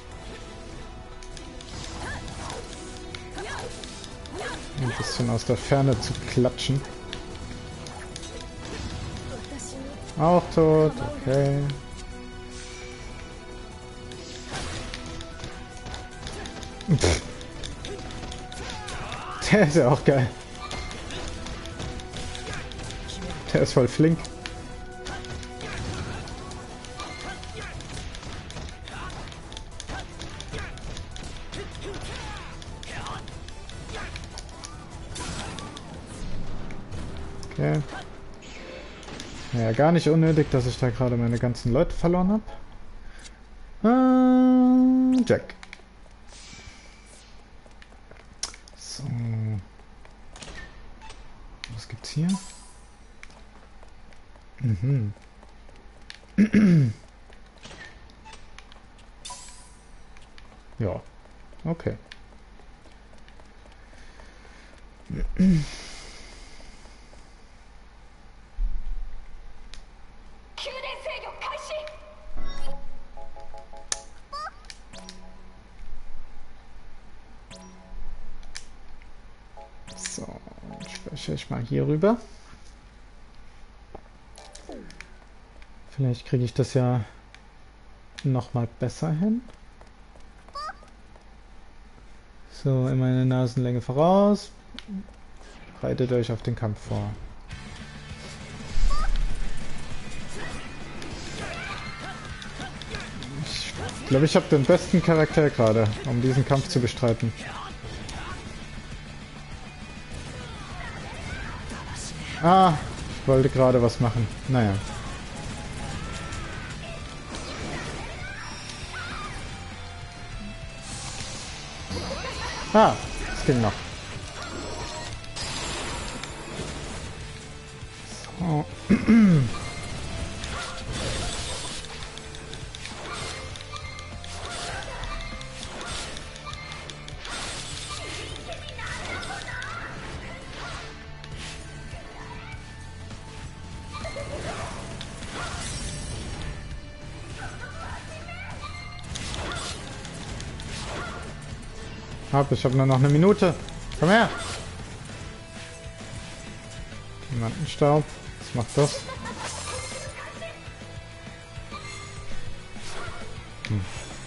Ein bisschen aus der Ferne zu klatschen. Auch tot, okay. Pff. Der ist ja auch geil. Der ist voll flink. Okay. Ja, gar nicht unnötig, dass ich da gerade meine ganzen Leute verloren habe. Äh, Jack. So. Was gibt's hier? Mhm. Ja. Okay. So, speichere ich mal hier rüber. Vielleicht kriege ich das ja noch mal besser hin. So, immer eine Nasenlänge voraus. Bereitet euch auf den Kampf vor. Ich glaube, ich habe den besten Charakter gerade, um diesen Kampf zu bestreiten. Ah, ich wollte gerade was machen. Naja. Ah, es ging noch. So. Hab, ich habe nur noch eine Minute. Komm her! Diamantenstaub. Was macht das? Hm.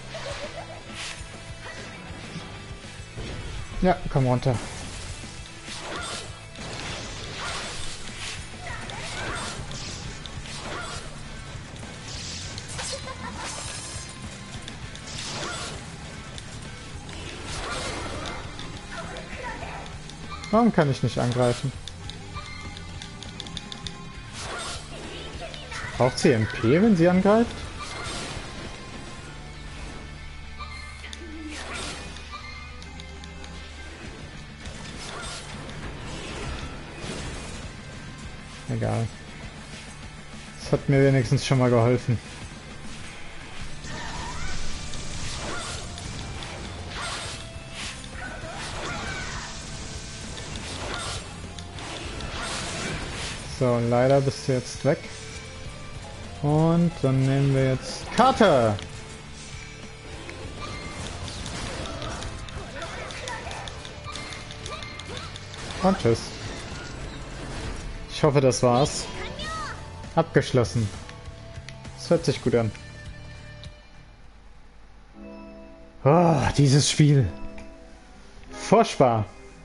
Ja, komm runter. Warum kann ich nicht angreifen? Braucht sie M P, wenn sie angreift? Egal. Das hat mir wenigstens schon mal geholfen. So, leider bist du jetzt weg. Und dann nehmen wir jetzt Karte. Und tschüss. Ich hoffe, das war's. Abgeschlossen. Das hört sich gut an. Oh, dieses Spiel. Furchtbar.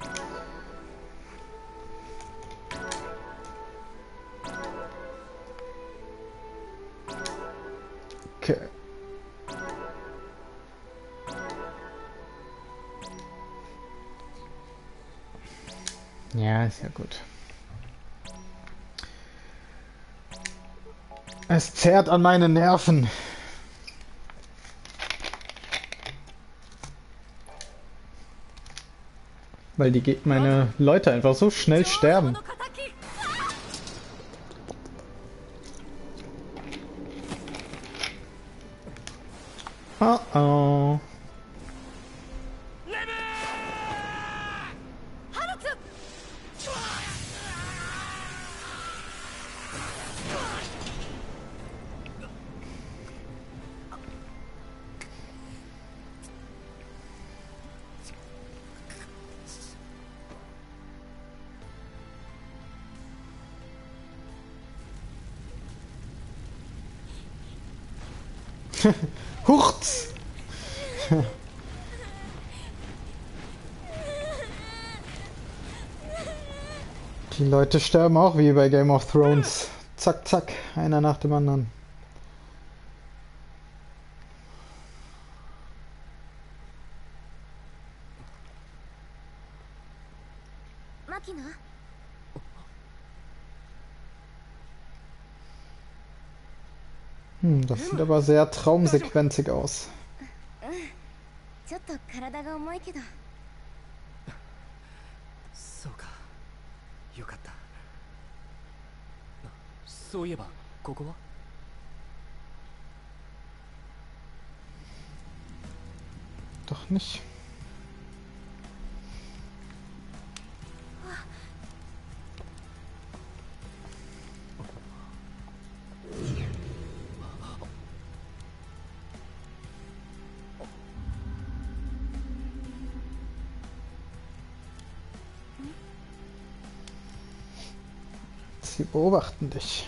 Okay. Ja, ist ja gut. Es zerrt an meine Nerven. Weil die Ge- meine Leute einfach so schnell sterben. Oh oh. Hurz! Die Leute sterben auch wie bei Game of Thrones. Zack, zack, einer nach dem anderen. マキナ Hm, das sieht aber sehr traumsequenzig aus. ちょっと体が重いけど。 そうか、よかった。そういえばここは？ Doch nicht. Sie beobachten dich.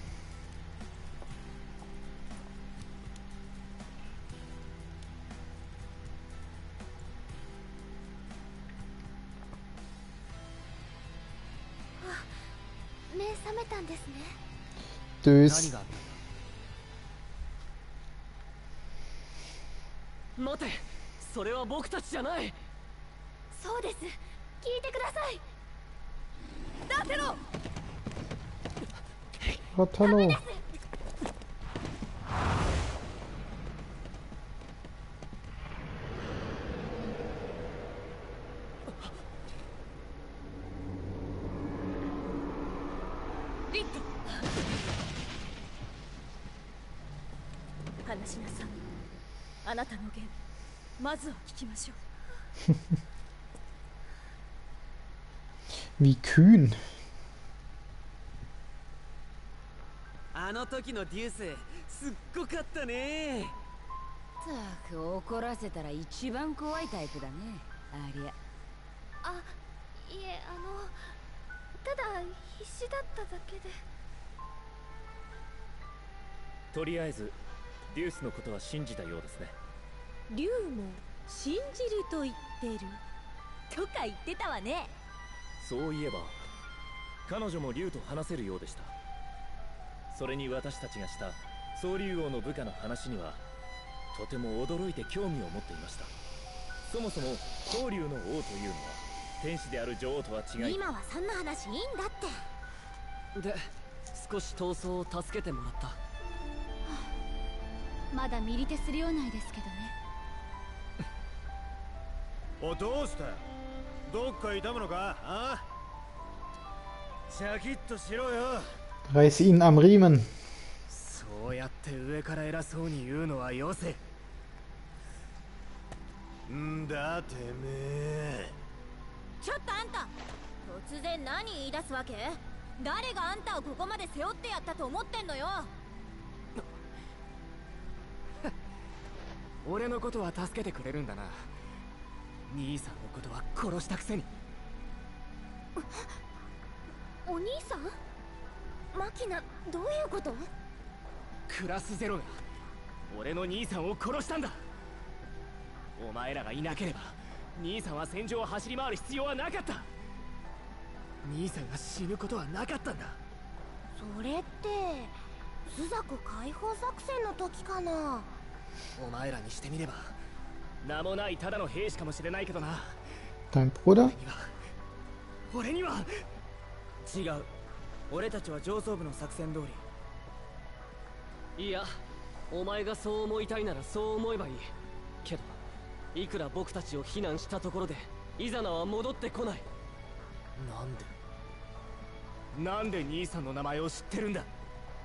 Dös. 待て、それは僕たちじゃない。 そうです。聞いてください。ダテロ。 Hallo. 話しなさい。あなたの言、まずは聞きましょう。 Wie kühn. あの時のデュース、すっごかったね。 たく怒らせたら一番怖いタイプだね、ありゃ。 あ、いえ、あの、ただ必死だっただけで。 とりあえずデュースのことは信じたようですね。 竜も信じると言ってるとか言ってたわね。 そういえば彼女も竜と話せるようでした。それに私たちがした総竜王の部下の話にはとても驚いて興味を持っていました。そもそも総竜の王というのは天使である女王とは違い、 今はそんな話いいんだって。 で、少し闘争を助けてもらった。 まだミリテス領内ですけどね。 お、どうした？どっか痛むのか？あ？シャキッとしろよ。 Reiß ihn am Riemen. そうやって上から偉そうに言うのはよせ。んだてめえ。 ちょっとあんた、突然何言い出すわけ？誰があんたをここまで背負ってやったと思ってんのよ。 俺のことは助けてくれるんだな。兄さんのことは殺したくせに。 お兄さん？マキナ、どういうこと？ クラスゼロが俺の兄さんを殺したんだ。お前らがいなければ兄さんは戦場を走り回る必要はなかった。兄さんが死ぬことはなかったんだ。 それってスザク解放作戦の時かな。 お前らにしてみれば名もないただの兵士かもしれないけどな。 Dein Bruder? 俺には違う。俺たちは上層部の作戦通り。いや、お前がそう思いたいならそう思えばいいけど、いくら僕たちを非難したところでイザナは戻ってこない。なんでなんで兄さんの名前を知ってるんだ？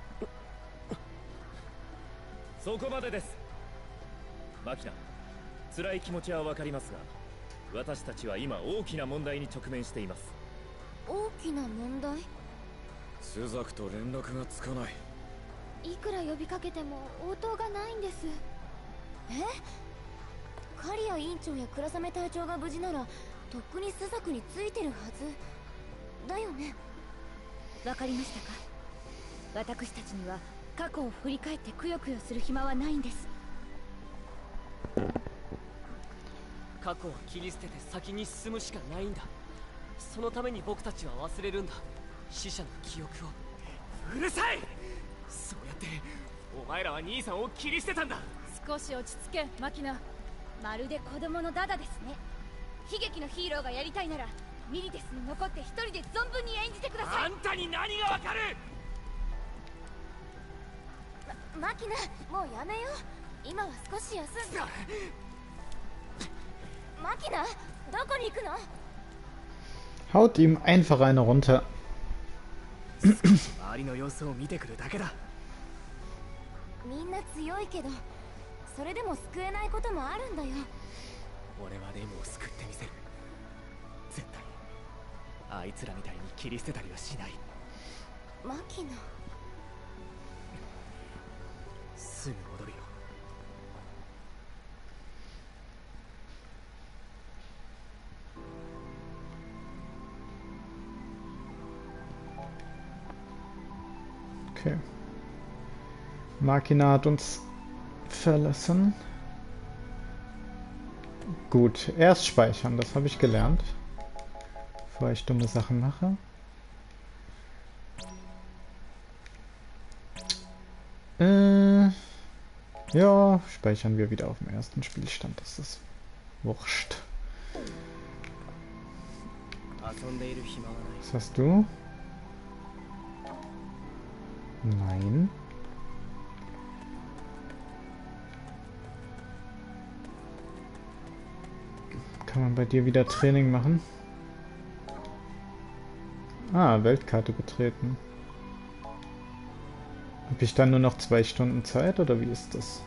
そこまでです。マキナ、辛い気持ちはわかりますが、私たちは今大きな問題に直面しています。 大きな問題？ スザクと連絡がつかない。 いくら呼びかけても応答がないんです。え？カリア委員長や倉雨隊長が無事ならとっくにスザクについてるはずだよね。わかりましたか？私たちには過去を振り返ってくよくよする暇はないんです。 過去は切り捨てて先に進むしかないんだ。そのために僕たちは忘れるんだ。 死者の記憶を。うるさい。そうやってお前らは兄さんを切り捨てたんだ。 少し落ち着けマキナ。 まるで子供のダダですね。悲劇のヒーローがやりたいならミリテスに残って一人で存分に演じてください。 あんたに何がわかる。 マキナ、もうやめよう。今は少し休んで。マキナ、どこに行くの？ Haut ihm einfach eine runter. 周りの様子を見てくるだけだ。 みんな強いけど、それでも救えないこともあるんだよ。 俺はレムを救ってみせる。絶対あいつらみたいに切り捨てたりはしない。 マキナ、 すぐ戻るよ。 Okay. Makina hat uns verlassen. Gut, erst speichern, das habe ich gelernt. Bevor ich dumme Sachen mache. Äh, ja, speichern wir wieder auf dem ersten Spielstand. Das ist wurscht. Was hast du? Nein. Kann man bei dir wieder Training machen? Ah, Weltkarte betreten. Habe ich dann nur noch zwei Stunden Zeit oder wie ist das?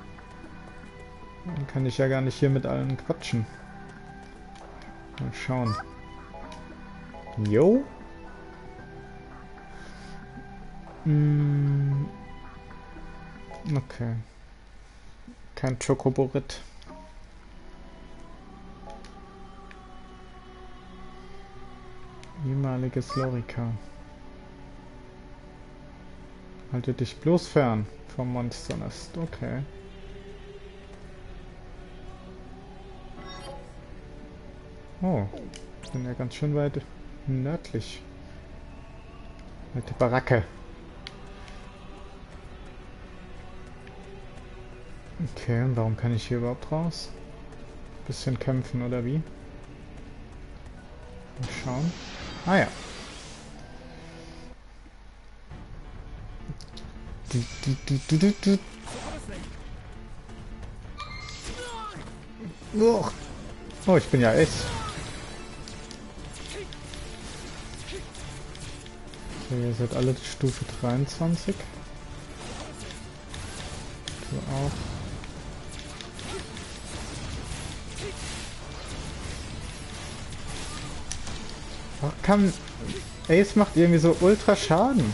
Dann kann ich ja gar nicht hier mit allen quatschen. Mal schauen. Jo. Mm. Okay. Kein Chocoborit. Ehemaliges Lorica. Halte dich bloß fern vom Monsternest. Okay. Oh, ich bin ja ganz schön weit nördlich. Alte Baracke. Okay, und warum kann ich hier überhaupt raus? Bisschen kämpfen oder wie? Mal schauen. Ah ja. Du, du, du, du, du, du. Oh. Oh, ich bin ja echt. So, ihr seid alle Stufe dreiundzwanzig. Du auch. Oh, kann... Ace macht irgendwie so ultra Schaden.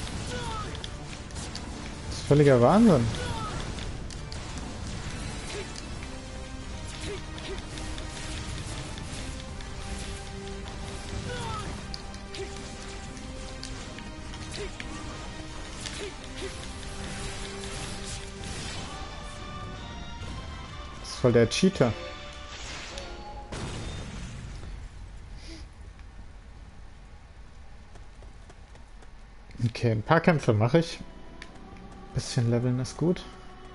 Das ist völliger Wahnsinn. Das ist voll der Cheater. Okay, ein paar Kämpfe mache ich. Bisschen leveln ist gut.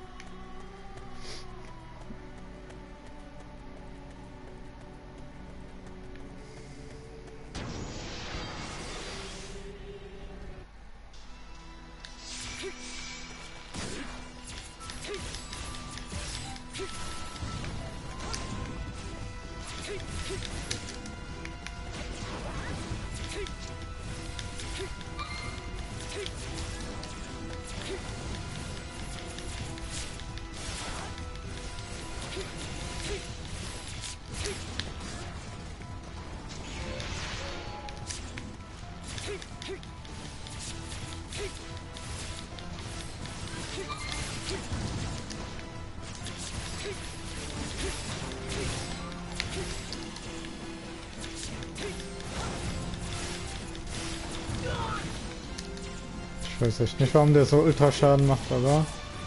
Ich weiß echt nicht, warum der so Ultraschaden macht, aber...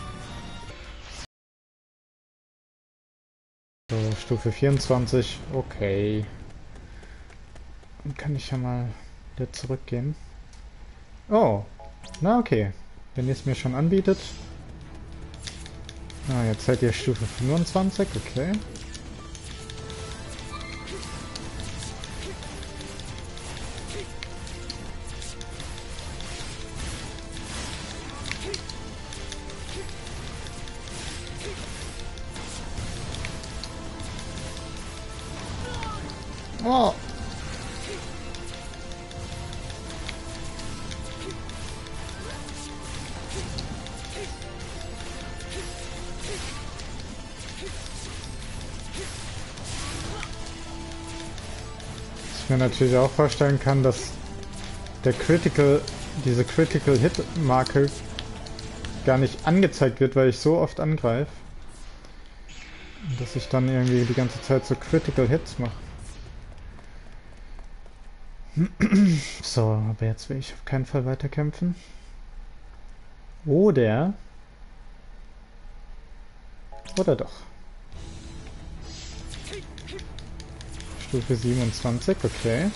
So, Stufe vierundzwanzig, okay. Dann kann ich ja mal wieder zurückgehen. Oh. Na okay. Wenn ihr es mir schon anbietet. Ah, jetzt seid ihr Stufe fünfundzwanzig, okay. Oh. Was ich mir natürlich auch vorstellen kann, dass der Critical, diese Critical Hit Marke gar nicht angezeigt wird, weil ich so oft angreife. Und dass ich dann irgendwie die ganze Zeit so Critical Hits mache. So, aber jetzt will ich auf keinen Fall weiterkämpfen. Oder... Oder doch. Stufe siebenundzwanzig, okay.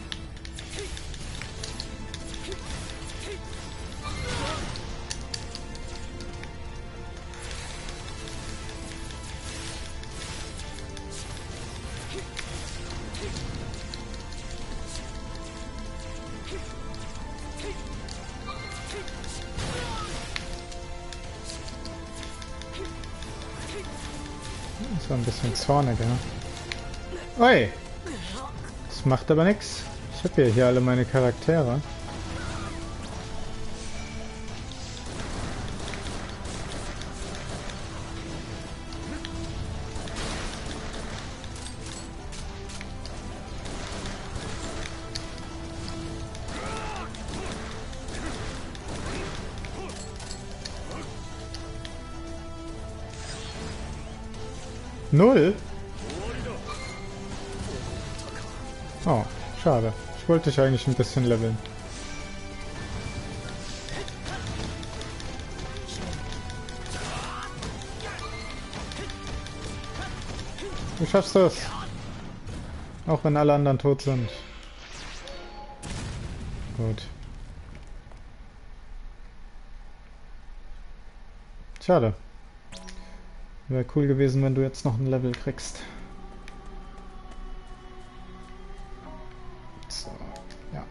Das war ein bisschen zorniger. Ui! Das macht aber nichts. Ich habe ja hier alle meine Charaktere. Null? Oh, schade. Ich wollte dich eigentlich ein bisschen leveln. Du schaffst das. Auch wenn alle anderen tot sind. Gut. Schade. Wäre cool gewesen, wenn du jetzt noch ein Level kriegst. So, ja.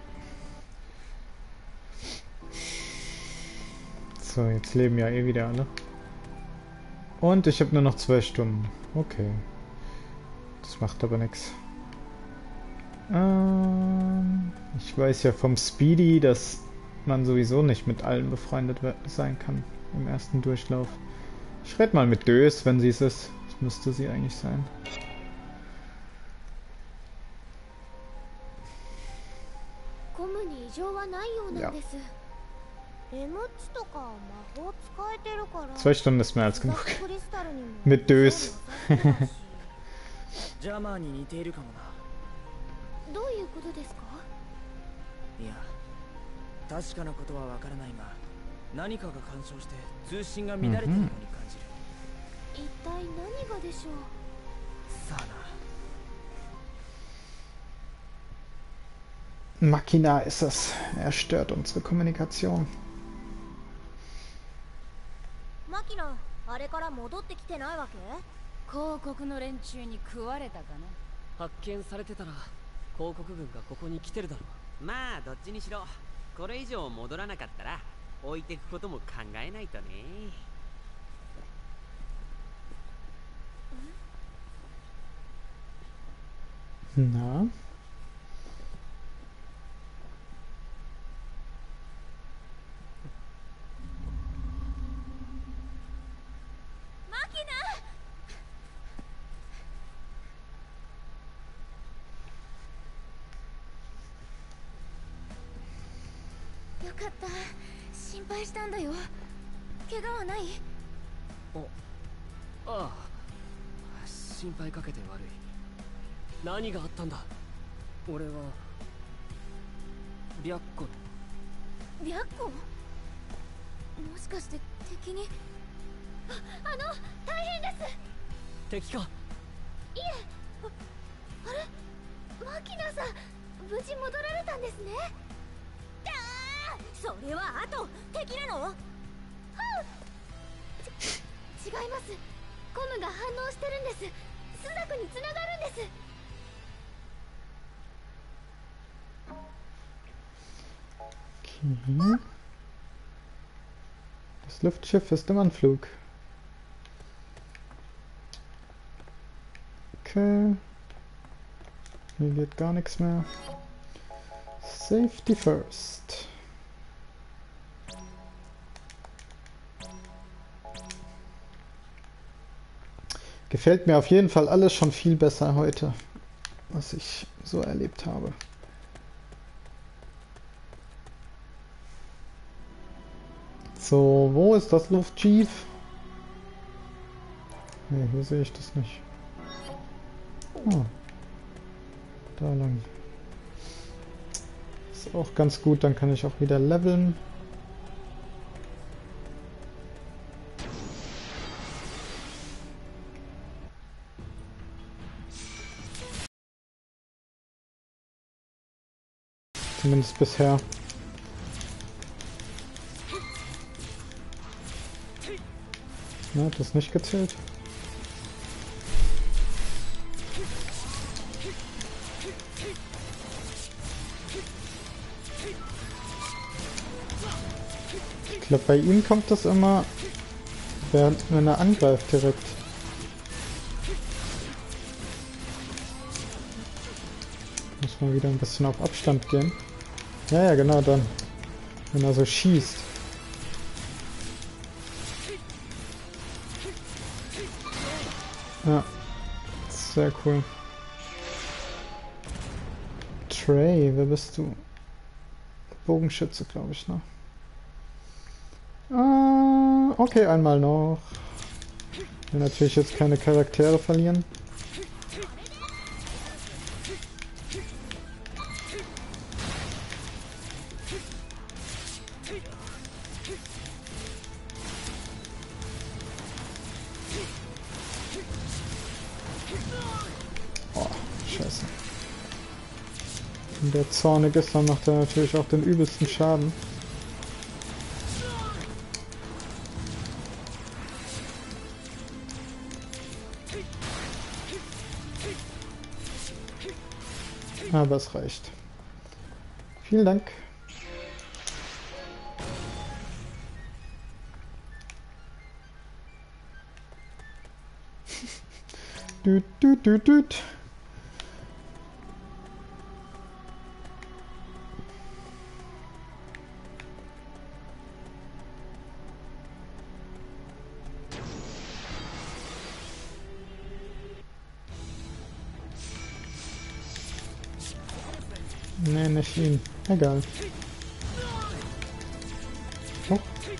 So, jetzt leben ja eh wieder alle. Und ich habe nur noch zwei Stunden. Okay. Das macht aber nichts. Ähm, ich weiß ja vom Speedy, dass man sowieso nicht mit allen befreundet sein kann im ersten Durchlauf. Ich rede mal mit Dös, wenn sie es ist. Das müsste sie eigentlich sein. Ja. Zwei Stunden ist mehr als genug. Mit Dös. ジャマーに似ているかもな。 どういうことですか？ いや、確かなことはわからないが、何かが干渉して通信が乱れているように感じる。 一体何がでしょう？ さあな。Machina ist es. Er stört unsere Kommunikation. Machina, あれから戻ってきてないわけ？ 広告の連中に食われたかな。 発見されてたら広告軍がここに来てるだろう。 まあどっちにしろこれ以上戻らなかったら置いていくことも考えないとね。 Na? Oh. ああ、心配かけて悪い。何があったんだ？俺は白虎の。 白虎？もしかして敵に？あ、あの大変です。 敵か？ いえ。あ、あれ？マキナさん、無事戻られたんですね。だー、 それはあと敵なの？はあ、ち違います。コムが反応してるんです。スザクにつながるんです。 Okay. Das Luftschiff ist im Anflug. Okay. Hier geht gar nichts mehr. Safety first. Gefällt mir auf jeden Fall alles schon viel besser heute, was ich so erlebt habe. So, wo ist das Luftschiff? Ne, hier sehe ich das nicht. Ah, da lang. Ist auch ganz gut, dann kann ich auch wieder leveln. Zumindest bisher. Na, hat das nicht gezählt? Ich glaube, bei ihm kommt das immer, während wenn er angreift direkt. Muss mal wieder ein bisschen auf Abstand gehen. Ja, ja, genau dann. Wenn er so schießt. Ja, sehr cool. Trey, wer bist du? Bogenschütze, glaube ich, ne? Ah, okay, einmal noch. Ich will natürlich jetzt keine Charaktere verlieren. Oh, scheiße. Und der zornig ist, dann macht er natürlich auch den übelsten Schaden. Aber es reicht. Vielen Dank. Düt, düt, düt, düt. Nee, nicht ihn. Egal. Oh.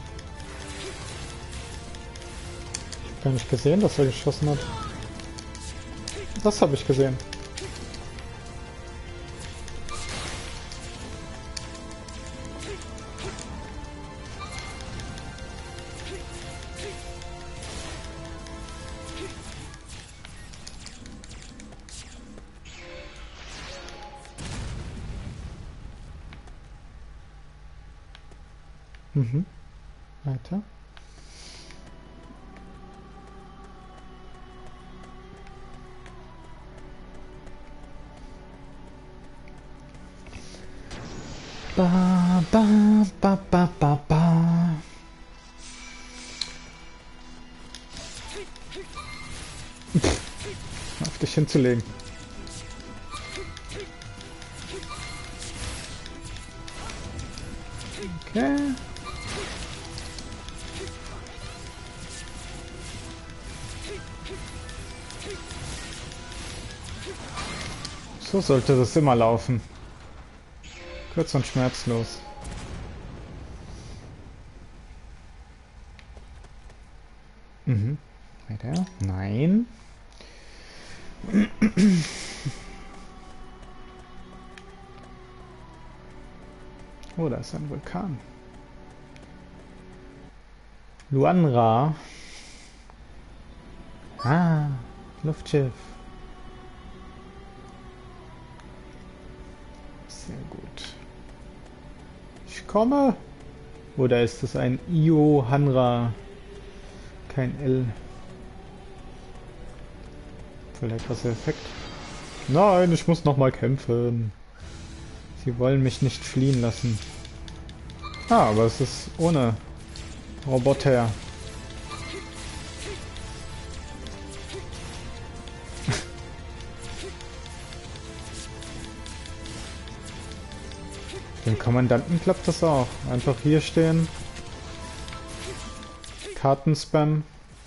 Ich hab gar nicht gesehen, dass er geschossen hat. Das habe ich gesehen. Mhm. Weiter. Ba, ba, ba, ba, ba, ba. Auf dich hinzulegen. Okay. So sollte das immer laufen. Kurz und schmerzlos. Mhm. Weiter. Nein. Oh, da ist ein Vulkan. Luanra. Ah, Luftschiff. Sehr gut. Ich komme. Oder ist es ein Io Hanra? Kein L. Vielleicht was Effekt. Nein, ich muss noch mal kämpfen. Sie wollen mich nicht fliehen lassen. Ah, aber es ist ohne Roboter. Dem Kommandanten klappt das auch. Einfach hier stehen. Kartenspam.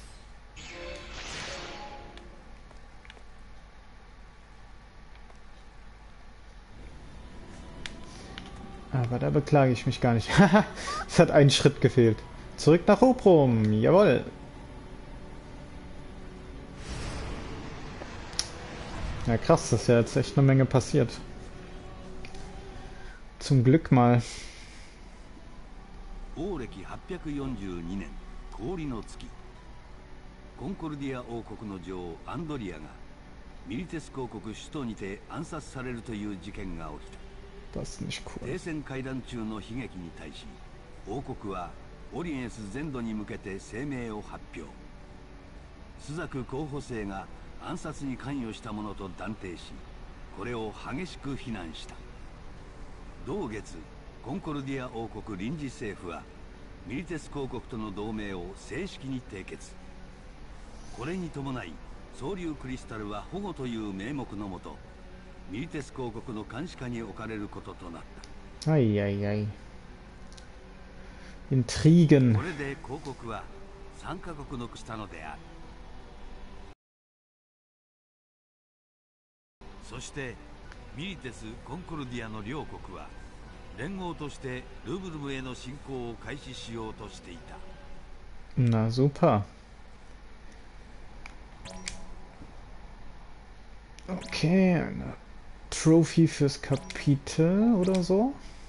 Aber da beklage ich mich gar nicht. Es hat einen Schritt gefehlt. Zurück nach Oprum. Jawohl. Ja krass, das ist ja jetzt echt eine Menge passiert. Zum Glück mal. 王暦はっぴゃくよんじゅうにねん氷の月、コンコルディア王国の女王アンドリアがミリテス公国首都にて暗殺されるという事件が起きた。 Das ist nicht cool. 停戦会談中の悲劇に対し王国はオリエンス全土に向けて声明を発表。スザク候補生が暗殺に関与したものと断定し、これを激しく非難した。同月、コンコルディア王国臨時政府はミリテス公国との同盟を正式に締結。これに伴い総流クリスタルは保護という名目のもとミリテス公国の監視下に置かれることとなった。 Ei, ei, ei. Intrigen. これで公国はさんカ国のしたのである。そしてミリテス・コンコルディアの両国は連合としてルブルムへの侵攻を開始しようとしていた。 Na super. Okay, eine Trophy fürs Kapitel oder so.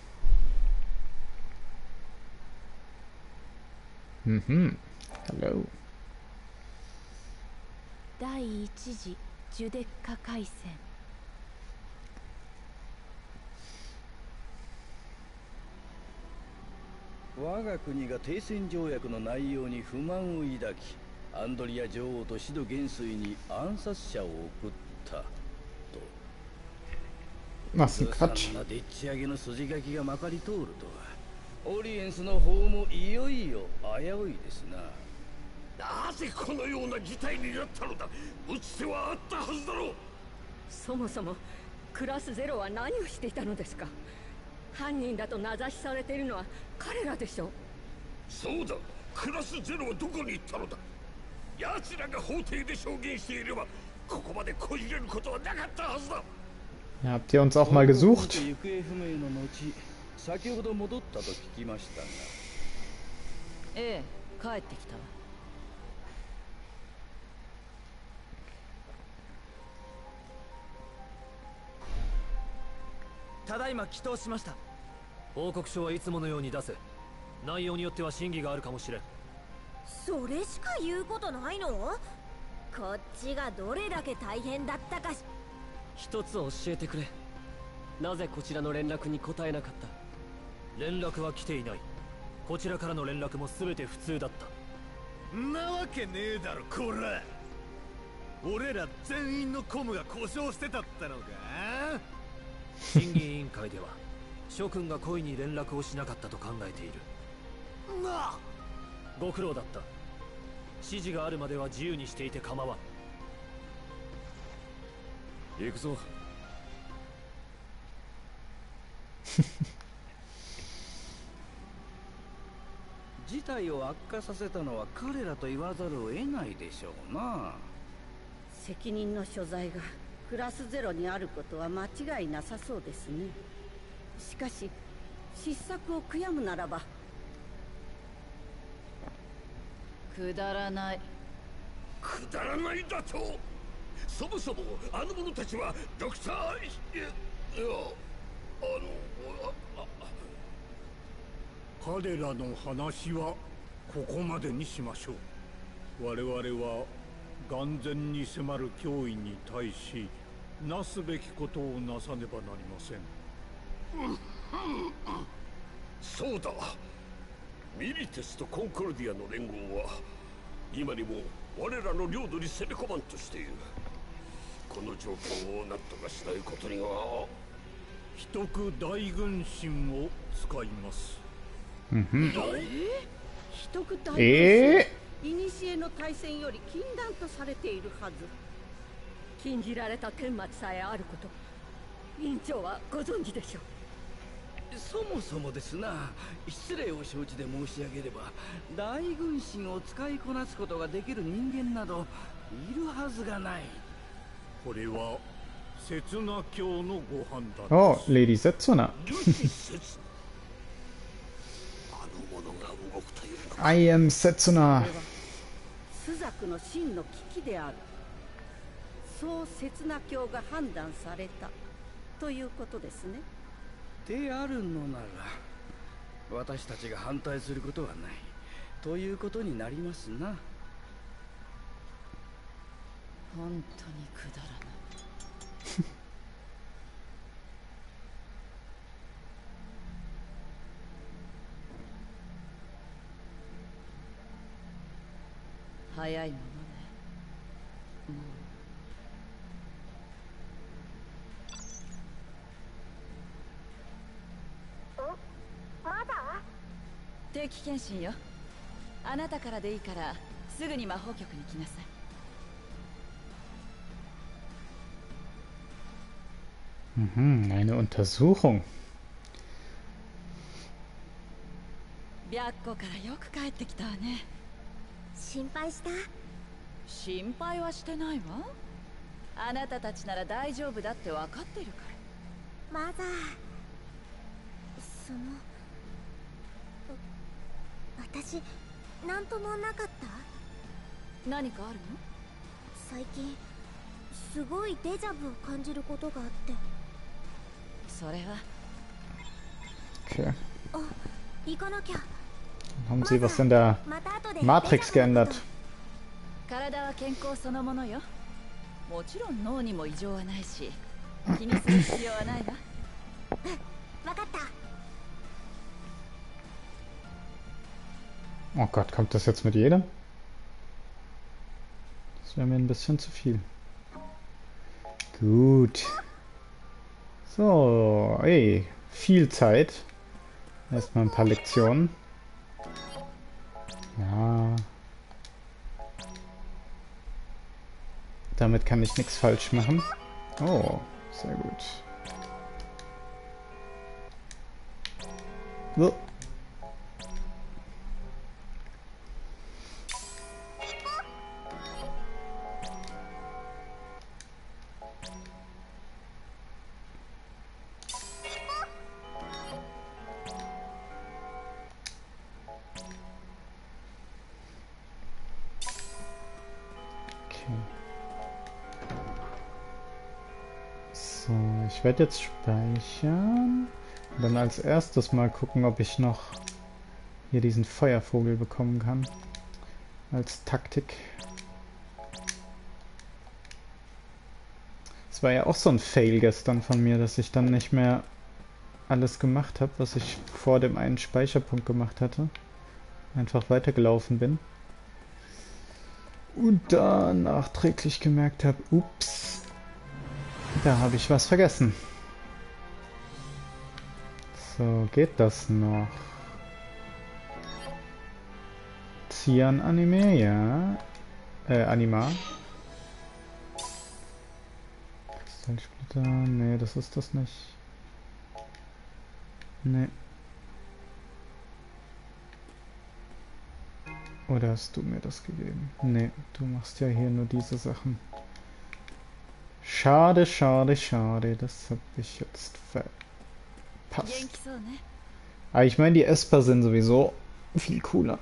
Mhm. Hallo. 第一次ジュデッカ海戦。 我が国が停戦条約の内容に不満を抱き、アンドリア女王とシド元帥に暗殺者を送ったと。 Was ein Quatsch. そんなでっち上げの筋書きがまかり通るとは、オリエンスの方もいよいよ危ういですな。 なぜこのような事態になったのだ。打つ手はあったはずだろう。 そもそもクラスゼロは何をしていたのですか。犯人だと名指しされているのは彼らでしょう。 そうだ、クラスゼロはどこに行ったのだ。奴らが法廷で証言していればここまでこじれることはなかったはずだ。 Ja, habt ihr uns auch mal gesucht? 行方不明の後、先ほど戻ったと聞きましたが。 ええ、帰ってきたわ。 ただいま帰答しました。 報告書はいつものように出せ。内容によっては審議があるかもしれん。 それしか言うことないの？こっちがどれだけ大変だったかし。 一つ教えてくれ。なぜこちらの連絡に答えなかった？ 連絡は来ていない。こちらからの連絡も全て普通だった。 なわけねえだろこら。俺ら全員のコムが故障してたったのか。 審議委員会では諸君が故意に連絡をしなかったと考えている。 なあ、 ご苦労だった。指示があるまでは自由にしていて構わん。 行くぞ。 事態を悪化させたのは彼らと言わざるを得ないでしょうな。 責任の所在がクラスゼロにあることは間違いなさそうですね。しかし失策を悔やむならば。くだらない。 くだらないだと。そもそもあの者たちはドクターいやいやあの彼らの話はここまでにしましょう。我々は眼前に迫る脅威に対しなすべきことをなさねばなりません。 そうだ。 ミリテスとコンコルディアの連合は今にも我らの領土に攻め込まんとしている。この状況を何とかしないことには。 秘匿大軍神を使います。 うんふん。 秘匿大軍神、 えいにしえの大戦より禁断とされているはず。 禁じられた天末さえあること、委員長はご存知でしょう。 そもそもですな、失礼を承知で申し上げれば、大軍神を使いこなすことができる人間などいるはずがない。 これは刹那教のご判断です。 Oh, Lady Setsuna. I am Setsuna. 朱雀の真の危機である。そう刹那教が判断されたということですね。 であるのなら、私たちが反対することはないということになりますな。 本当にくだらない。早いものね。もう定期検診よ。あなたからでいいからすぐに魔法局に来なさい。 Mhm, eine Untersuchung. 白虎からよく帰ってきたわね。 心配した？ 心配はしてないわ。あなたたちなら大丈夫だって分かってるから。 マザー、その私なんともなかった？ 何かあるの？ 最近すごいデジャブを感じることがあって。 それは Okay. あ、行かなきゃ。 Haben Sie was in der Matrix geändert? 体は健康そのものよ。もちろん脳にも異常はないし、気にする必要はないわ。 うん、わかった。 Oh Gott, kommt das jetzt mit jedem? Das wäre mir ein bisschen zu viel. Gut. So, ey, viel Zeit. Erstmal ein paar Lektionen. Ja. Damit kann ich nichts falsch machen. Oh, sehr gut. So. So, ich werde jetzt speichern und dann als erstes mal gucken, ob ich noch hier diesen Feuervogel bekommen kann. Als Taktik. Es war ja auch so ein Fail gestern von mir, dass ich dann nicht mehr alles gemacht habe, was ich vor dem einen Speicherpunkt gemacht hatte. Einfach weitergelaufen bin. Und dann nachträglich gemerkt habe, ups, da habe ich was vergessen. So, geht das noch? Cyan Anime, ja. Äh, Anima. Kristallsplitter, nee, das ist das nicht. Nee. Oder hast du mir das gegeben? Nee, du machst ja hier nur diese Sachen. Schade, schade, schade. Das habe ich jetzt verpasst. Aber ich meine, die Esper sind sowieso viel cooler.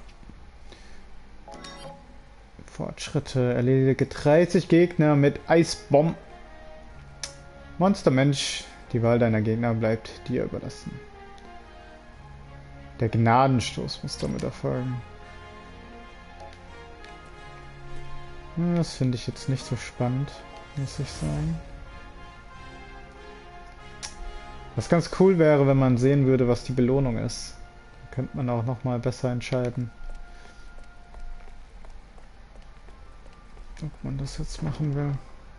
Fortschritte. Erledige dreißig Gegner mit Eisbomben. Monstermensch. Die Wahl deiner Gegner bleibt dir überlassen. Der Gnadenstoß muss damit erfolgen. Das finde ich jetzt nicht so spannend, muss ich sagen. Was ganz cool wäre, wenn man sehen würde, was die Belohnung ist. Könnte man auch noch mal besser entscheiden, ob man das jetzt machen will.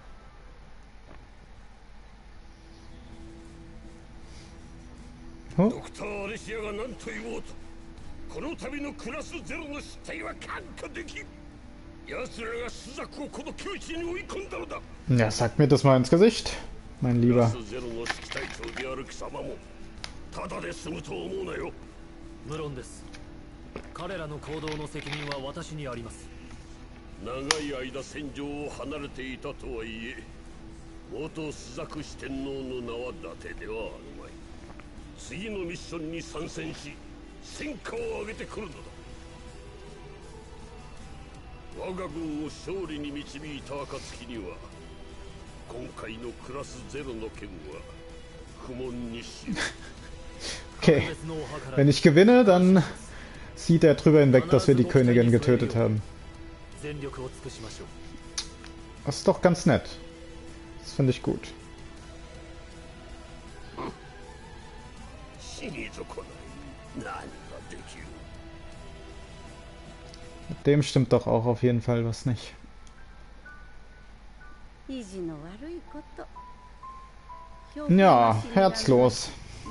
Oh. ドクター・アレシアが何と言おうとこの度のクラスゼロの失態は看過できん。奴らが朱雀をこの窮地に追い込んだのだ。 Ja, sag mir das mal ins Gesicht, mein Lieber. クラスゼロの指揮隊長である貴様もただで済むと思うなよ。 無論です。彼らの行動の責任は私にあります。 長い間戦場を離れていたとはいえ元朱雀四天王の名は伊達ではあるまい。次のミッションに参戦し戦果を上げてくるのだ。我が軍を勝利に導いた暁には今回のクラスゼロの件は不問にしよう。 Okay, wenn ich gewinne, dann sieht er drüber hinweg, dass wir die Königin getötet haben. Das ist doch ganz nett. Das finde ich gut. Mit dem stimmt doch auch auf jeden Fall was nicht. Ja, herzlos.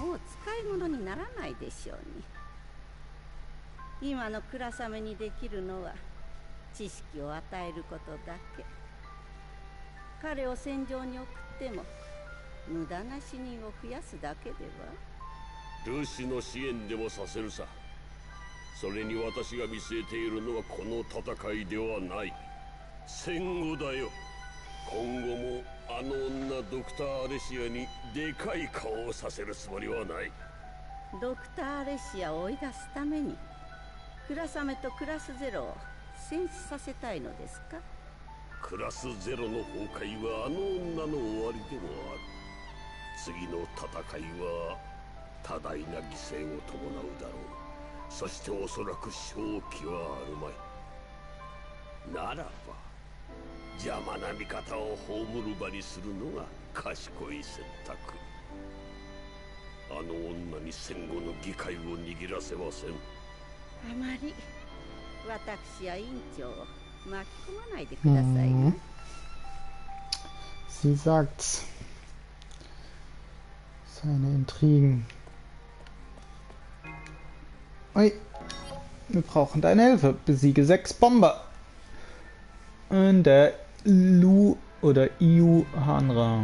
今の倉雨にできるのは知識を与えることだけ。彼を戦場に送っても無駄な死人を増やすだけでは。 ルシの支援でもさせるさ。それに私が見据えているのはこの戦いではない。戦後だよ。今後もあの女ドクター・アレシアにでかい顔をさせるつもりはない。 ドクター・アレシアを追い出すためにクラス雨とクラスゼロを戦死させたいのですか？ クラスゼロの崩壊はあの女の終わりでもある。次の戦いは多大な犠牲を伴うだろう。そしておそらく勝機はあるまい。ならば邪魔な味方を葬る場にするのが賢い選択。あの女に戦後の議会を握らせません。 あまり私や委員長を巻き込まないでくださいね。 Sie sagt's. Seine Intrigen. Ui. Wir brauchen deine Hilfe. Besiege sechs Bomber. Und der Lu oder Iu Hanra.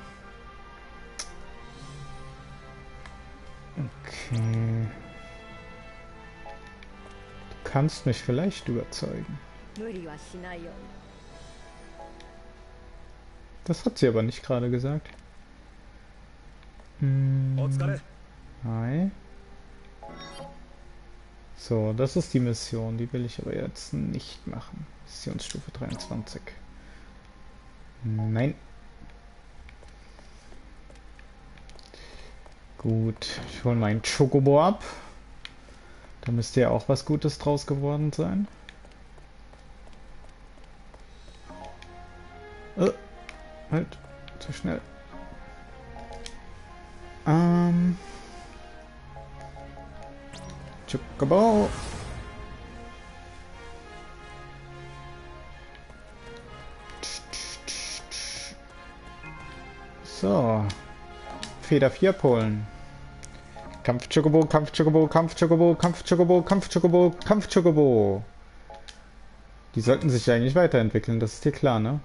Okay. Du kannst mich vielleicht überzeugen. Das hat sie aber nicht gerade gesagt. Hm. Hi. So, das ist die Mission. Die will ich aber jetzt nicht machen. Missionsstufe dreiundzwanzig. Nein. Gut, ich hole meinen Chocobo ab. Da müsste ja auch was Gutes draus geworden sein. Oh, halt, zu schnell. Ähm. Chocobo. So. Feder vier Polen. Kampf Chocobo, Kampf Chocobo, Kampf Chocobo, Kampf Chocobo, Kampf Chocobo, Kampf Chocobo. Die sollten sich eigentlich weiterentwickeln, das ist dir klar, ne?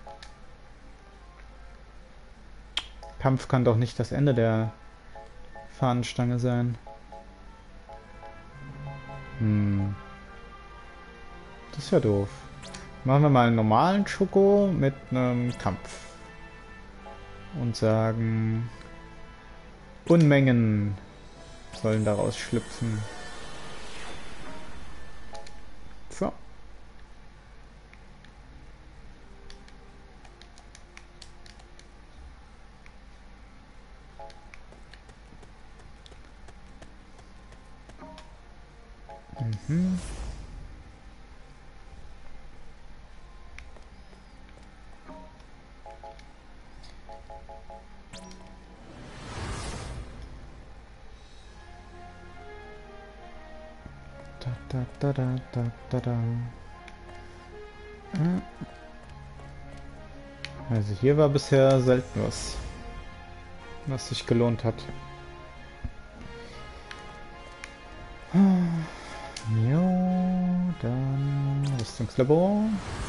Kampf kann doch nicht das Ende der Fahnenstange sein. Hm. Das ist ja doof. Machen wir mal einen normalen Choco mit einem Kampf. Und sagen... Unmengen sollen daraus schlüpfen. So. Mhm. Da, da, da, da, da, da. Also hier war bisher selten was, was sich gelohnt hat. Jo, dann Rüstungslabor.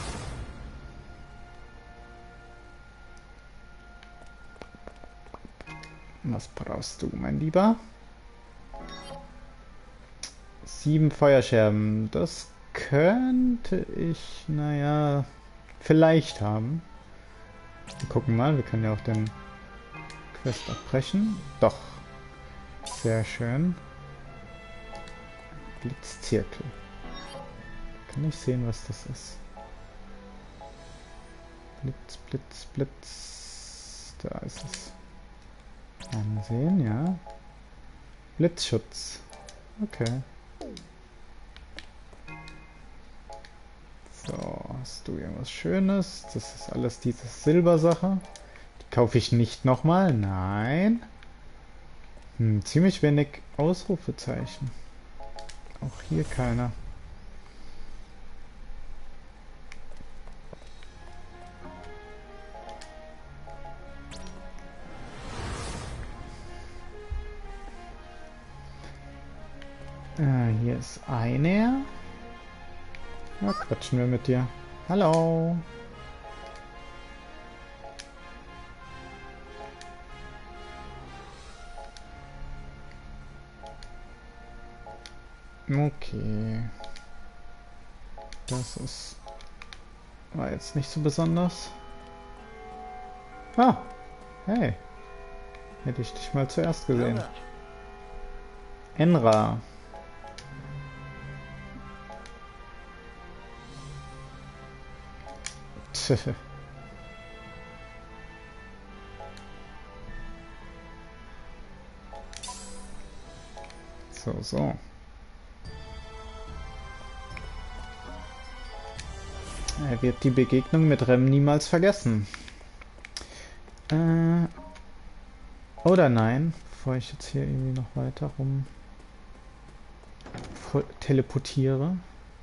Was brauchst du, mein Lieber? Sieben Feuerscherben. Das könnte ich, naja, vielleicht haben. Wir gucken mal, wir können ja auch den Quest abbrechen. Doch. Sehr schön. Blitzzirkel. Kann ich sehen, was das ist. Blitz, Blitz, Blitz. Da ist es. Ansehen, ja. Blitzschutz. Okay. So, hast du irgendwas Schönes? Das ist alles diese Silbersache. Die kaufe ich nicht nochmal. Nein. Hm, ziemlich wenig Ausrufezeichen. Auch hier keiner. Ah, hier ist einer. Na, quatschen wir mit dir. Hallo. Okay. Das ist... war jetzt nicht so besonders. Ah, hey. Hätte ich dich mal zuerst gesehen. Enra. So, so. Er wird die Begegnung mit Rem niemals vergessen. Äh, oder nein, bevor ich jetzt hier irgendwie noch weiter rum teleportiere.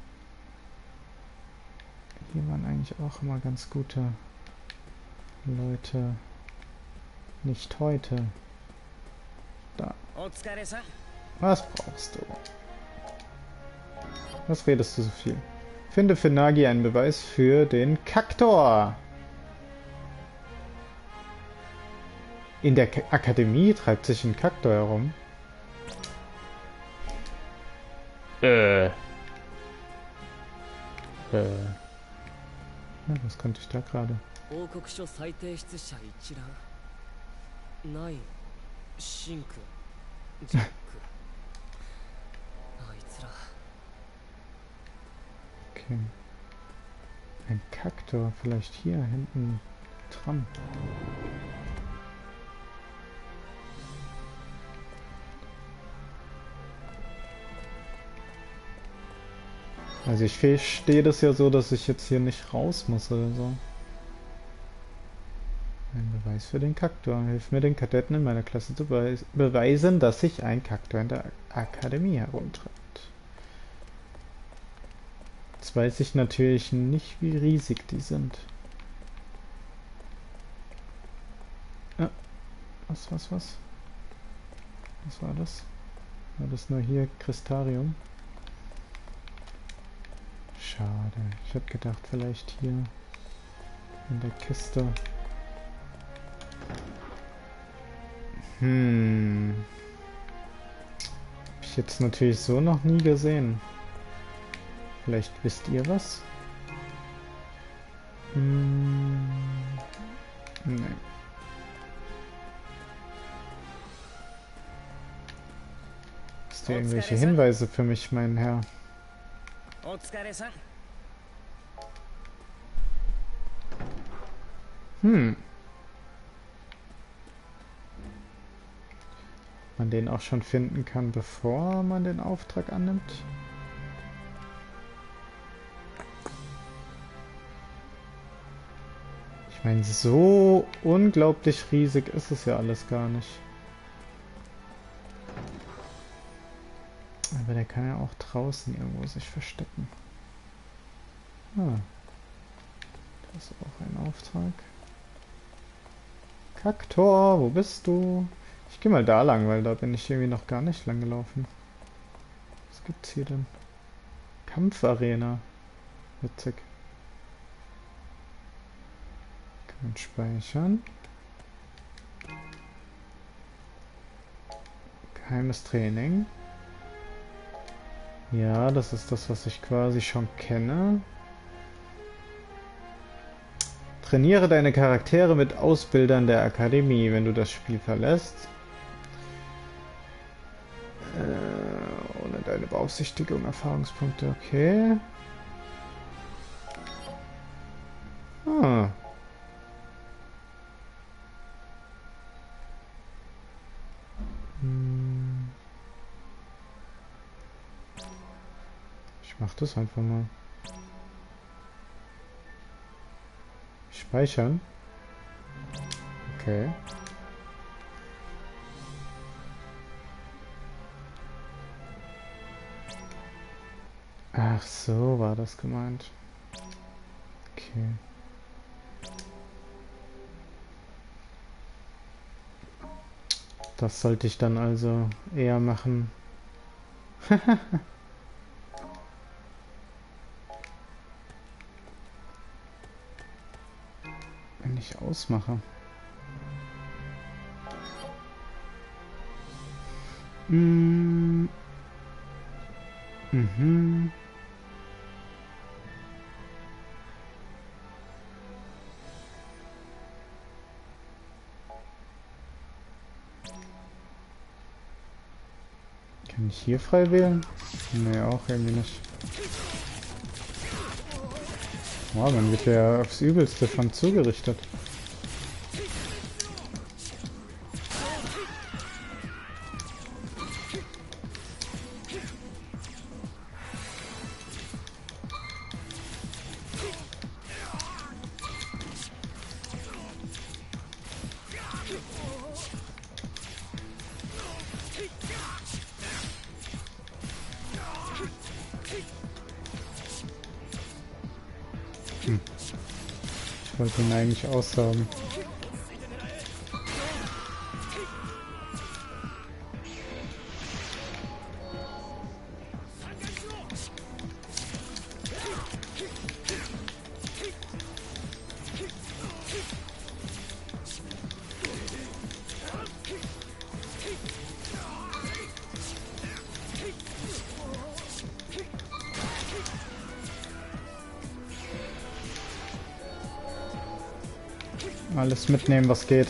Hier waren eigentlich auch immer ganz gute Leute. Nicht heute. Da. Was brauchst du? Was redest du so viel? Finde für Nagi einen Beweis für den Kaktor. In der K Akademie treibt sich ein Kaktor herum. Äh. Äh. Ja, was konnte ich da gerade? Okay. Ein Kaktor, vielleicht hier hinten dran. Also ich verstehe das ja so, dass ich jetzt hier nicht raus muss oder so. Ein Beweis für den Kaktor. Hilf mir den Kadetten in meiner Klasse zu beweisen, dass sich ein Kaktor in der Akademie herumtreibt. Jetzt weiß ich natürlich nicht, wie riesig die sind. Ah, was, was, was? Was war das? War das nur hier Kristarium? Schade. Ich hätte gedacht, vielleicht hier in der Kiste. Hm. Hab ich jetzt natürlich so noch nie gesehen. Vielleicht wisst ihr was? Hm. Nee. Hast du irgendwelche Hinweise für mich, mein Herr? Hm. Man den auch schon finden kann, bevor man den Auftrag annimmt. Ich meine, so unglaublich riesig ist es ja alles gar nicht. Aber der kann ja auch draußen irgendwo sich verstecken. Ah. Das ist auch ein Auftrag. Kaktor, wo bist du? Ich gehe mal da lang, weil da bin ich irgendwie noch gar nicht lang gelaufen. Was gibt's hier denn? Kampfarena. Witzig. Kann man speichern. Geheimes Training. Ja, das ist das, was ich quasi schon kenne. Trainiere deine Charaktere mit Ausbildern der Akademie, wenn du das Spiel verlässt. Äh, ohne deine Beaufsichtigung, Erfahrungspunkte, okay. Ah. Hm. Ich mach das einfach mal. Speichern. Okay. Ach so, war das gemeint. Okay. Das sollte ich dann also eher machen. Wenn ich ausmache. Mm. Mhm. Kann ich hier frei wählen? Nee, auch irgendwie nicht. Wow, man wird ja aufs Übelste schon zugerichtet. Hm. Ich wollte ihn eigentlich aussaugen. Alles mitnehmen, was geht.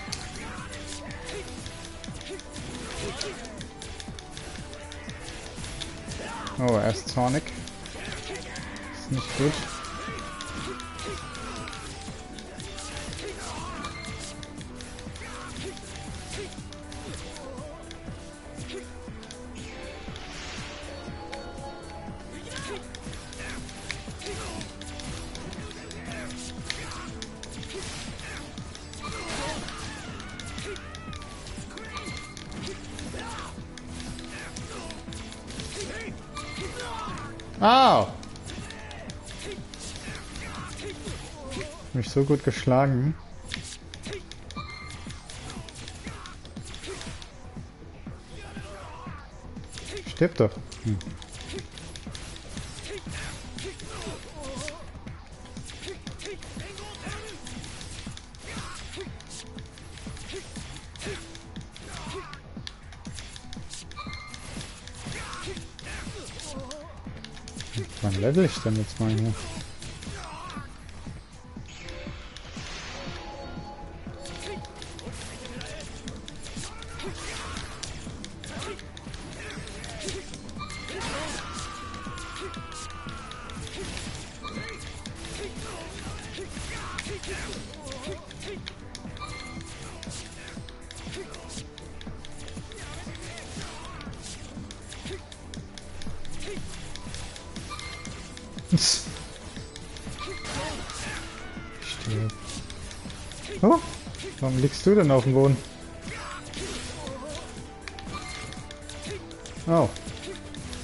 Oh, er ist zornig. Ist nicht gut. Au! Mich so gut geschlagen. Stirb doch. Hm. Wann level ich denn jetzt mal hier? Stirb. Oh, warum liegst du denn auf dem Boden? Oh.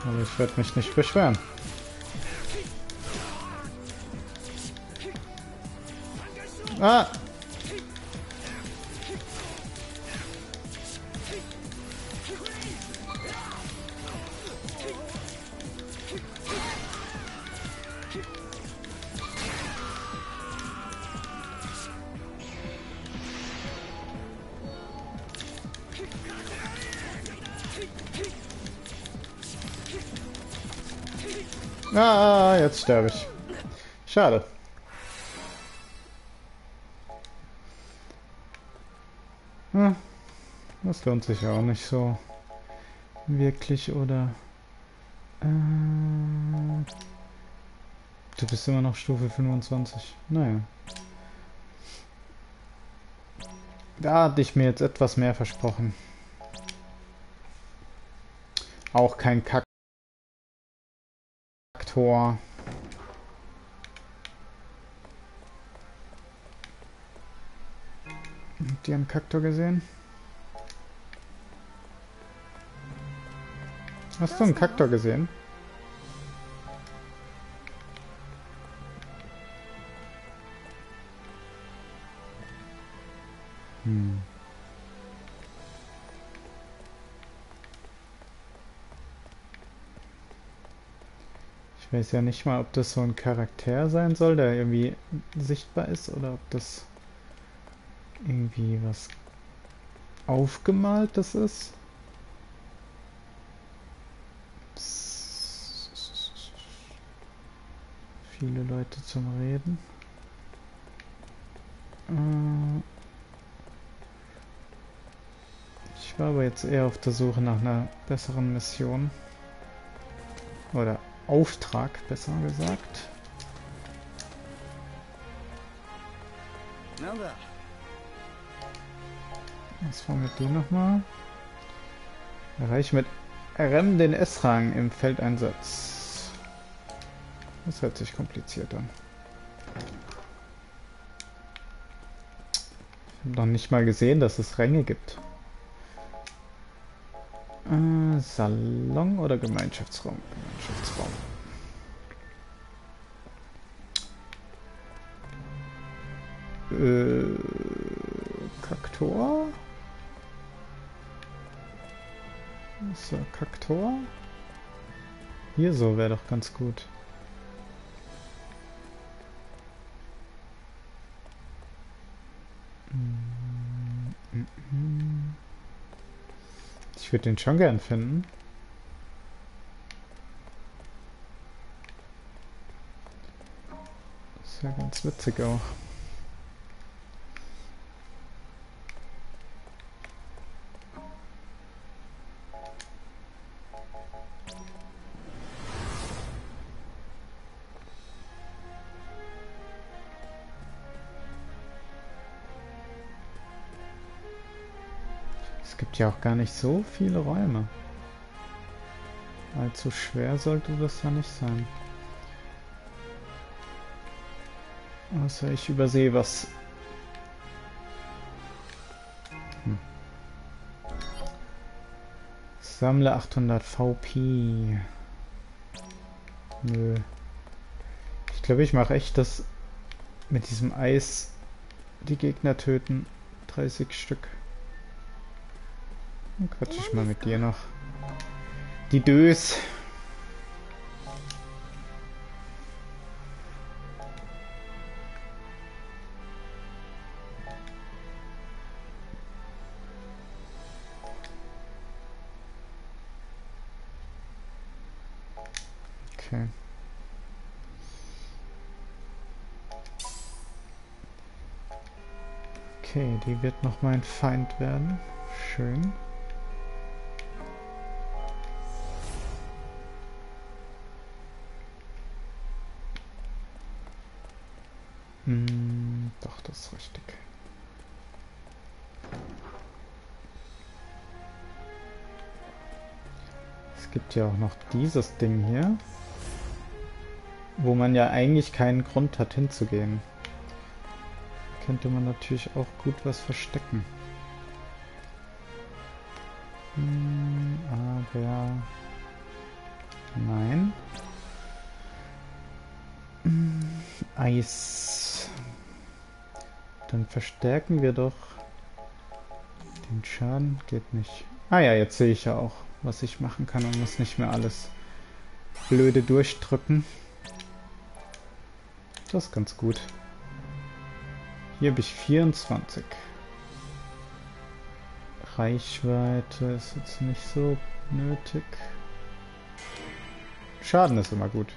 Aber ich werde mich nicht beschweren. Ah! Ah, jetzt sterbe ich. Schade. Hm, das lohnt sich ja auch nicht so wirklich, oder? Äh, du bist immer noch Stufe fünfundzwanzig. Naja. Da hatte ich mir jetzt etwas mehr versprochen. Auch kein Kack. Tor. Habt ihr einen Kaktor gesehen? Hast du einen Kaktor gesehen? Hm. Ich weiß ja nicht mal, ob das so ein Charakter sein soll, der irgendwie sichtbar ist, oder ob das irgendwie was Aufgemaltes ist. Viele Leute zum Reden. Ich war aber jetzt eher auf der Suche nach einer besseren Mission. Oder Auftrag, besser gesagt. Was war mit dem nochmal? Erreiche mit R M den S-Rang im Feldeinsatz. Das hört sich kompliziert an. Ich habe noch nicht mal gesehen, dass es Ränge gibt. Äh, Salon oder Gemeinschaftsraum? Gemeinschaftsraum. Äh, Kaktor? So, Kaktor? Hier so wäre doch ganz gut. Ich würde den schon gern finden. Das ist ja ganz witzig auch. Es gibt ja auch gar nicht so viele Räume. Allzu schwer sollte das ja nicht sein. Außer ich übersehe was. Hm. Sammle achthundert V P. Nö. Ich glaube, ich mache echt das mit diesem Eis die Gegner töten. dreißig Stück. Dann quatsch ich mal mit dir noch. Die Dös. Okay. Okay, die wird noch mein Feind werden. Schön. Hm, doch, das ist richtig. Es gibt ja auch noch dieses Ding hier, wo man ja eigentlich keinen Grund hat hinzugehen. Da könnte man natürlich auch gut was verstecken. Hm, aber Nein. Eis. Dann verstärken wir doch den Schaden. Geht nicht. Ah ja, jetzt sehe ich ja auch, was ich machen kann und muss nicht mehr alles blöde durchdrücken. Das ist ganz gut. Hier habe ich vierundzwanzig. Reichweite ist jetzt nicht so nötig. Schaden ist immer gut.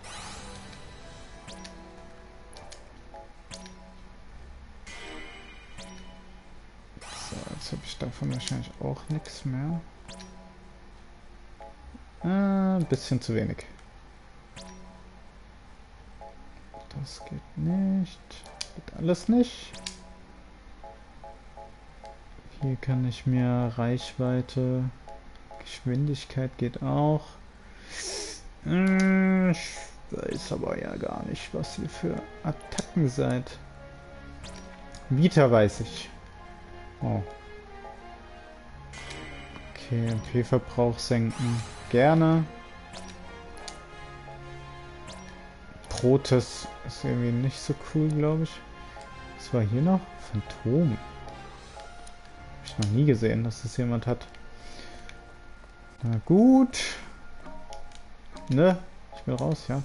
So, jetzt habe ich davon wahrscheinlich auch nichts mehr. Äh, ein bisschen zu wenig. Das geht nicht. Geht alles nicht. Hier kann ich mir Reichweite, Geschwindigkeit geht auch. Äh, ich weiß aber ja gar nicht, was ihr für Attacken seid. Vita weiß ich. Oh. Okay, M P-Verbrauch senken. Gerne. Protes ist irgendwie nicht so cool, glaube ich. Was war hier noch? Phantom. Hab ich noch nie gesehen, dass das jemand hat. Na gut. Ne? Ich will raus, ja.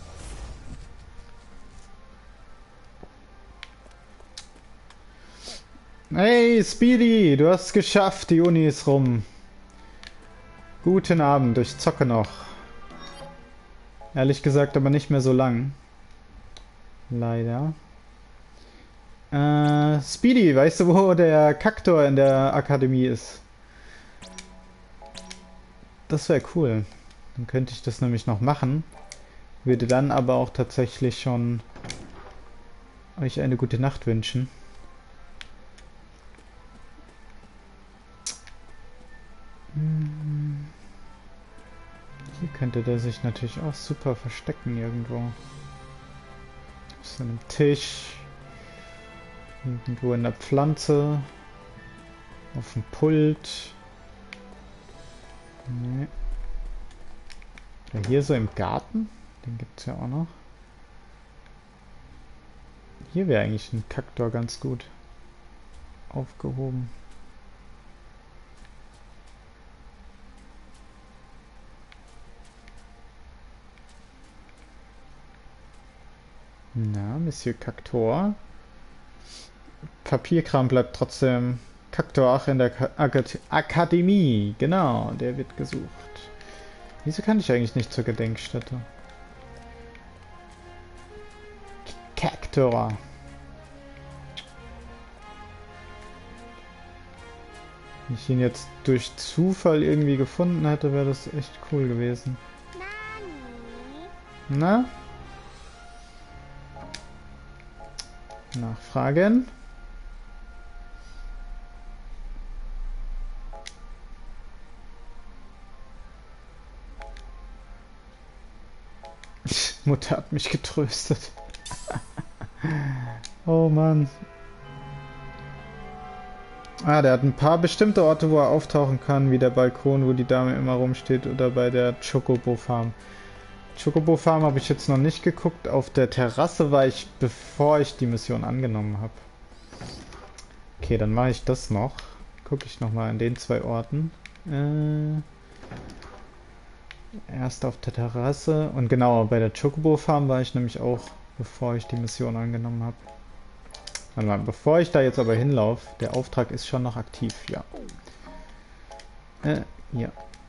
Hey, Speedy, du hast es geschafft, die Uni ist rum. Guten Abend, ich zocke noch. Ehrlich gesagt aber nicht mehr so lang. Leider. Äh, Speedy, weißt du, wo der Kaktor in der Akademie ist? Das wäre cool. Dann könnte ich das nämlich noch machen. Würde dann aber auch tatsächlich schon euch eine gute Nacht wünschen. Hier könnte der sich natürlich auch super verstecken irgendwo. Auf so einem Tisch. Irgendwo in der Pflanze. Auf dem Pult. Nee. Ja, hier so im Garten. Den gibt es ja auch noch. Hier wäre eigentlich ein Kaktor ganz gut aufgehoben. Na, Monsieur Kaktor. Papierkram bleibt trotzdem. Kaktor, ach, in der Ak Akademie. Genau, der wird gesucht. Wieso kann ich eigentlich nicht zur Gedenkstätte? Kaktor. Wenn ich ihn jetzt durch Zufall irgendwie gefunden hätte, wäre das echt cool gewesen. Na? Nachfragen. Mutter hat mich getröstet. Oh Mann. Ah, der hat ein paar bestimmte Orte, wo er auftauchen kann, wie der Balkon, wo die Dame immer rumsteht, oder bei der Chocobo Farm. Chocobo Farm habe ich jetzt noch nicht geguckt. Auf der Terrasse war ich, bevor ich die Mission angenommen habe. Okay, dann mache ich das noch. Gucke ich nochmal an den zwei Orten. Äh, erst auf der Terrasse. Und genau, bei der Chocobo Farm war ich nämlich auch, bevor ich die Mission angenommen habe. Warte mal, bevor ich da jetzt aber hinlaufe, der Auftrag ist schon noch aktiv, ja. Äh, ja.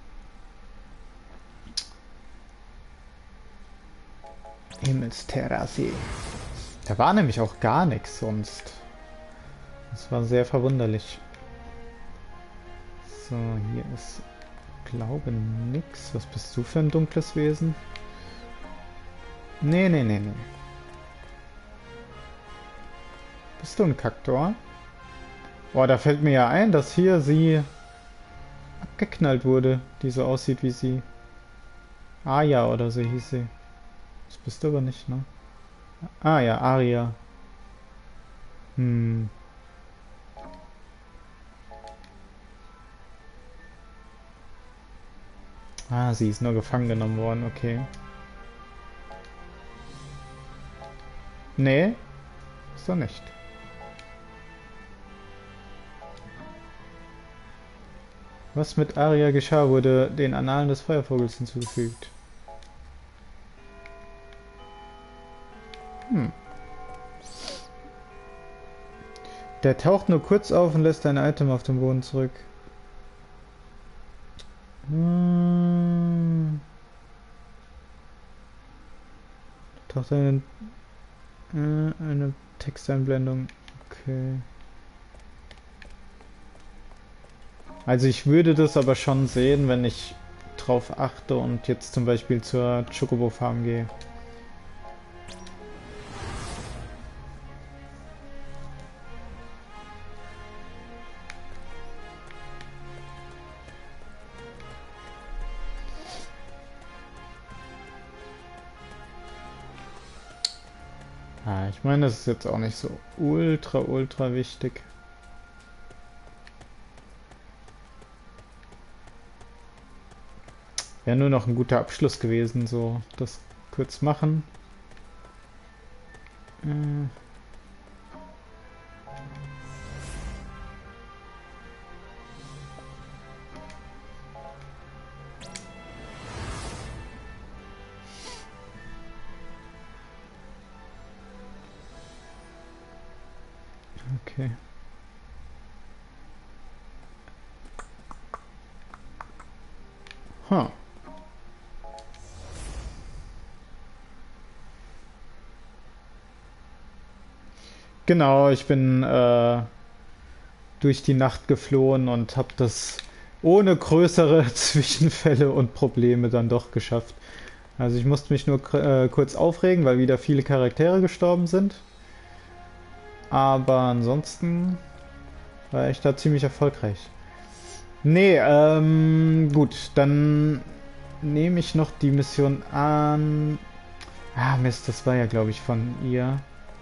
Himmelsterrasse. Da war nämlich auch gar nichts sonst. Das war sehr verwunderlich. So, hier ist, glaube nix. Was bist du für ein dunkles Wesen? Nee, nee, nee, nee. Bist du ein Kaktor? Boah, da fällt mir ja ein, dass hier sie abgeknallt wurde, die so aussieht wie sie. Aya oder so hieß sie. Das bist du aber nicht, ne? Ah ja, Aria. Hm. Ah, sie ist nur gefangen genommen worden, okay. Nee, ist doch nicht. Was mit Arya geschah, wurde den Annalen des Feuervogels hinzugefügt. Hm. Der taucht nur kurz auf und lässt ein Item auf dem Boden zurück. Hm. Taucht eine, äh, eine Texteinblendung. Okay. Also ich würde das aber schon sehen, wenn ich drauf achte und jetzt zum Beispiel zur Chocobo Farm gehe. Ah, ich meine, das ist jetzt auch nicht so ultra, ultra wichtig. Wäre nur noch ein guter Abschluss gewesen, so das kurz machen. Äh. Okay. Huh. Genau, ich bin äh, durch die Nacht geflohen und habe das ohne größere Zwischenfälle und Probleme dann doch geschafft. Also ich musste mich nur äh, kurz aufregen, weil wieder viele Charaktere gestorben sind. Aber ansonsten war ich da ziemlich erfolgreich. Nee, ähm, gut, dann nehme ich noch die Mission an. Ah, Mist, das war ja, glaube ich, von ihr.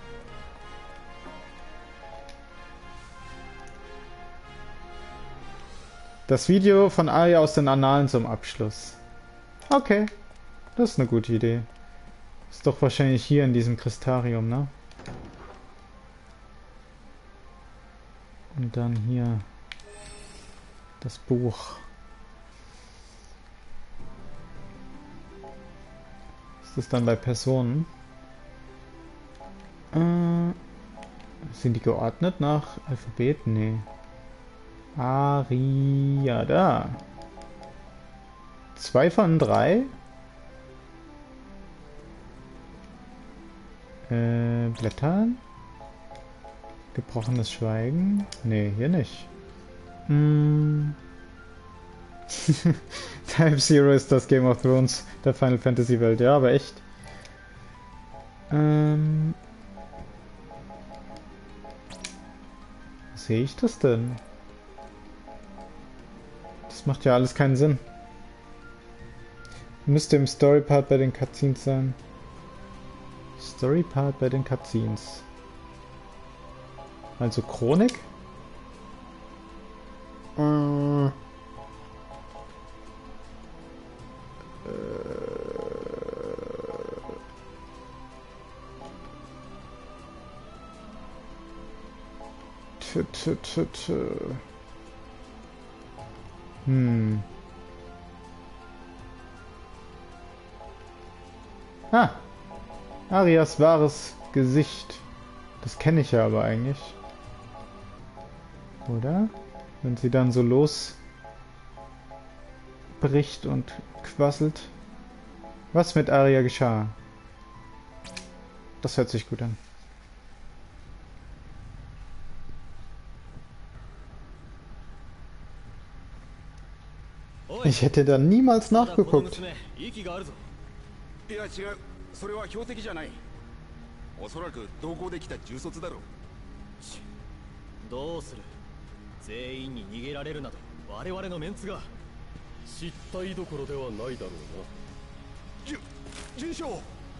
Das Video von Arya aus den Annalen zum Abschluss. Okay, das ist eine gute Idee. Ist doch wahrscheinlich hier in diesem Kristarium, ne? Und dann hier das Buch. Ist das dann bei Personen? Äh, sind die geordnet nach Alphabet? Nee. Aria, da. Zwei von drei. Äh, Blättern. Gebrochenes Schweigen. Nee, hier nicht. Hm. Type Zero ist das Game of Thrones der Final Fantasy Welt. Ja, aber echt. Ähm. Sehe ich das denn? Das macht ja alles keinen Sinn. Müsste im Story Part bei den Cutscenes sein. Story Part bei den Cutscenes. Also Chronik? Äh. Tö, tö, tö, tö. Hm. Ah. Arias wahres Gesicht. Das kenne ich ja aber eigentlich. Oder? Wenn sie dann so losbricht und quasselt. Was mit Arya geschah? Das hört sich gut an. Ich hätte da niemals nachgeguckt. いや違う、それは標的じゃない。おそらく同行できた重卒だろう。 どうする？全員に逃げられるなど我々のメンツが失態どころではないだろうな。じゅ、準将。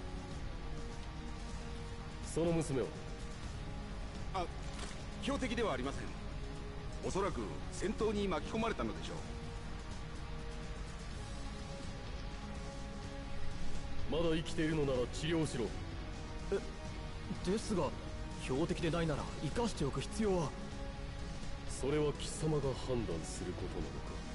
その娘は？ あ、標的ではありません。おそらく戦闘に巻き込まれたのでしょう。 まだ生きているのなら治療しろ。 え、ですが標的でないなら生かしておく必要は。 それは貴様が判断すること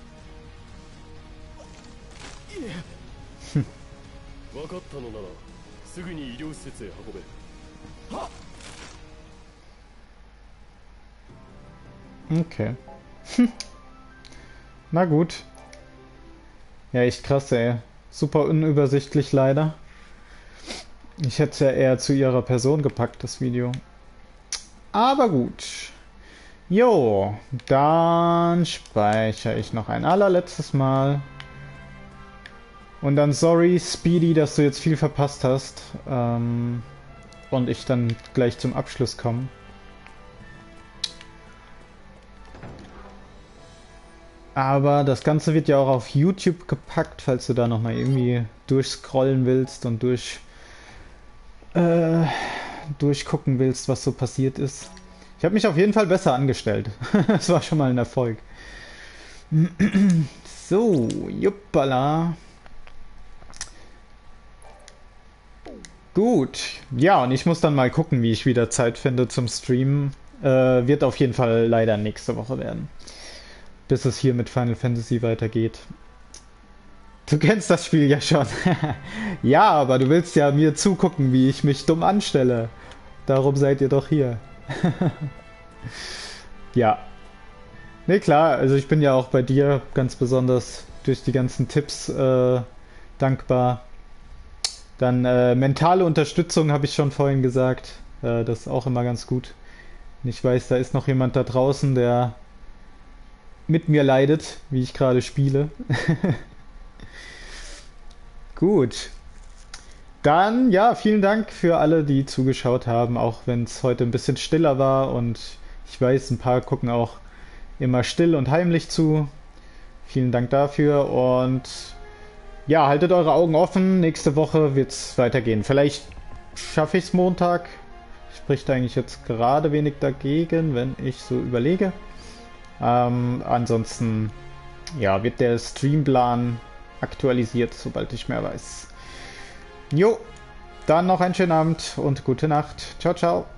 なのか。いえ分かったのならすぐに医療施設へ運べ。はっ。 Okay. Na gut. Ja, echt krass, ey. Super unübersichtlich leider. Ich hätte es ja eher zu ihrer Person gepackt, das Video. Aber gut. Jo, dann speichere ich noch ein allerletztes Mal. Und dann sorry, Speedy, dass du jetzt viel verpasst hast. Ähm, und ich dann gleich zum Abschluss komme. Aber das Ganze wird ja auch auf YouTube gepackt, falls du da nochmal irgendwie durchscrollen willst und durch äh, durchgucken willst, was so passiert ist. Ich habe mich auf jeden Fall besser angestellt. Das war schon mal ein Erfolg. So, juppala. Gut. Ja, und ich muss dann mal gucken, wie ich wieder Zeit finde zum Streamen. Äh, wird auf jeden Fall leider nächste Woche werden. Bis es hier mit Final Fantasy weitergeht. Du kennst das Spiel ja schon. Ja, aber du willst ja mir zugucken, wie ich mich dumm anstelle. Darum seid ihr doch hier. Ja. Ne, klar, also ich bin ja auch bei dir ganz besonders durch die ganzen Tipps äh, dankbar. Dann äh, mentale Unterstützung habe ich schon vorhin gesagt. Äh, das ist auch immer ganz gut. Und ich weiß, da ist noch jemand da draußen, der mit mir leidet, wie ich gerade spiele. Gut. Dann, ja, vielen Dank für alle, die zugeschaut haben, auch wenn es heute ein bisschen stiller war. Und ich weiß, ein paar gucken auch immer still und heimlich zu. Vielen Dank dafür. Und ja, haltet eure Augen offen. Nächste Woche wird es weitergehen. Vielleicht schaffe ich es Montag. Spricht eigentlich jetzt gerade wenig dagegen, wenn ich so überlege. Ähm, ansonsten ja, wird der Streamplan aktualisiert, sobald ich mehr weiß. Jo, dann noch einen schönen Abend und gute Nacht. Ciao, ciao.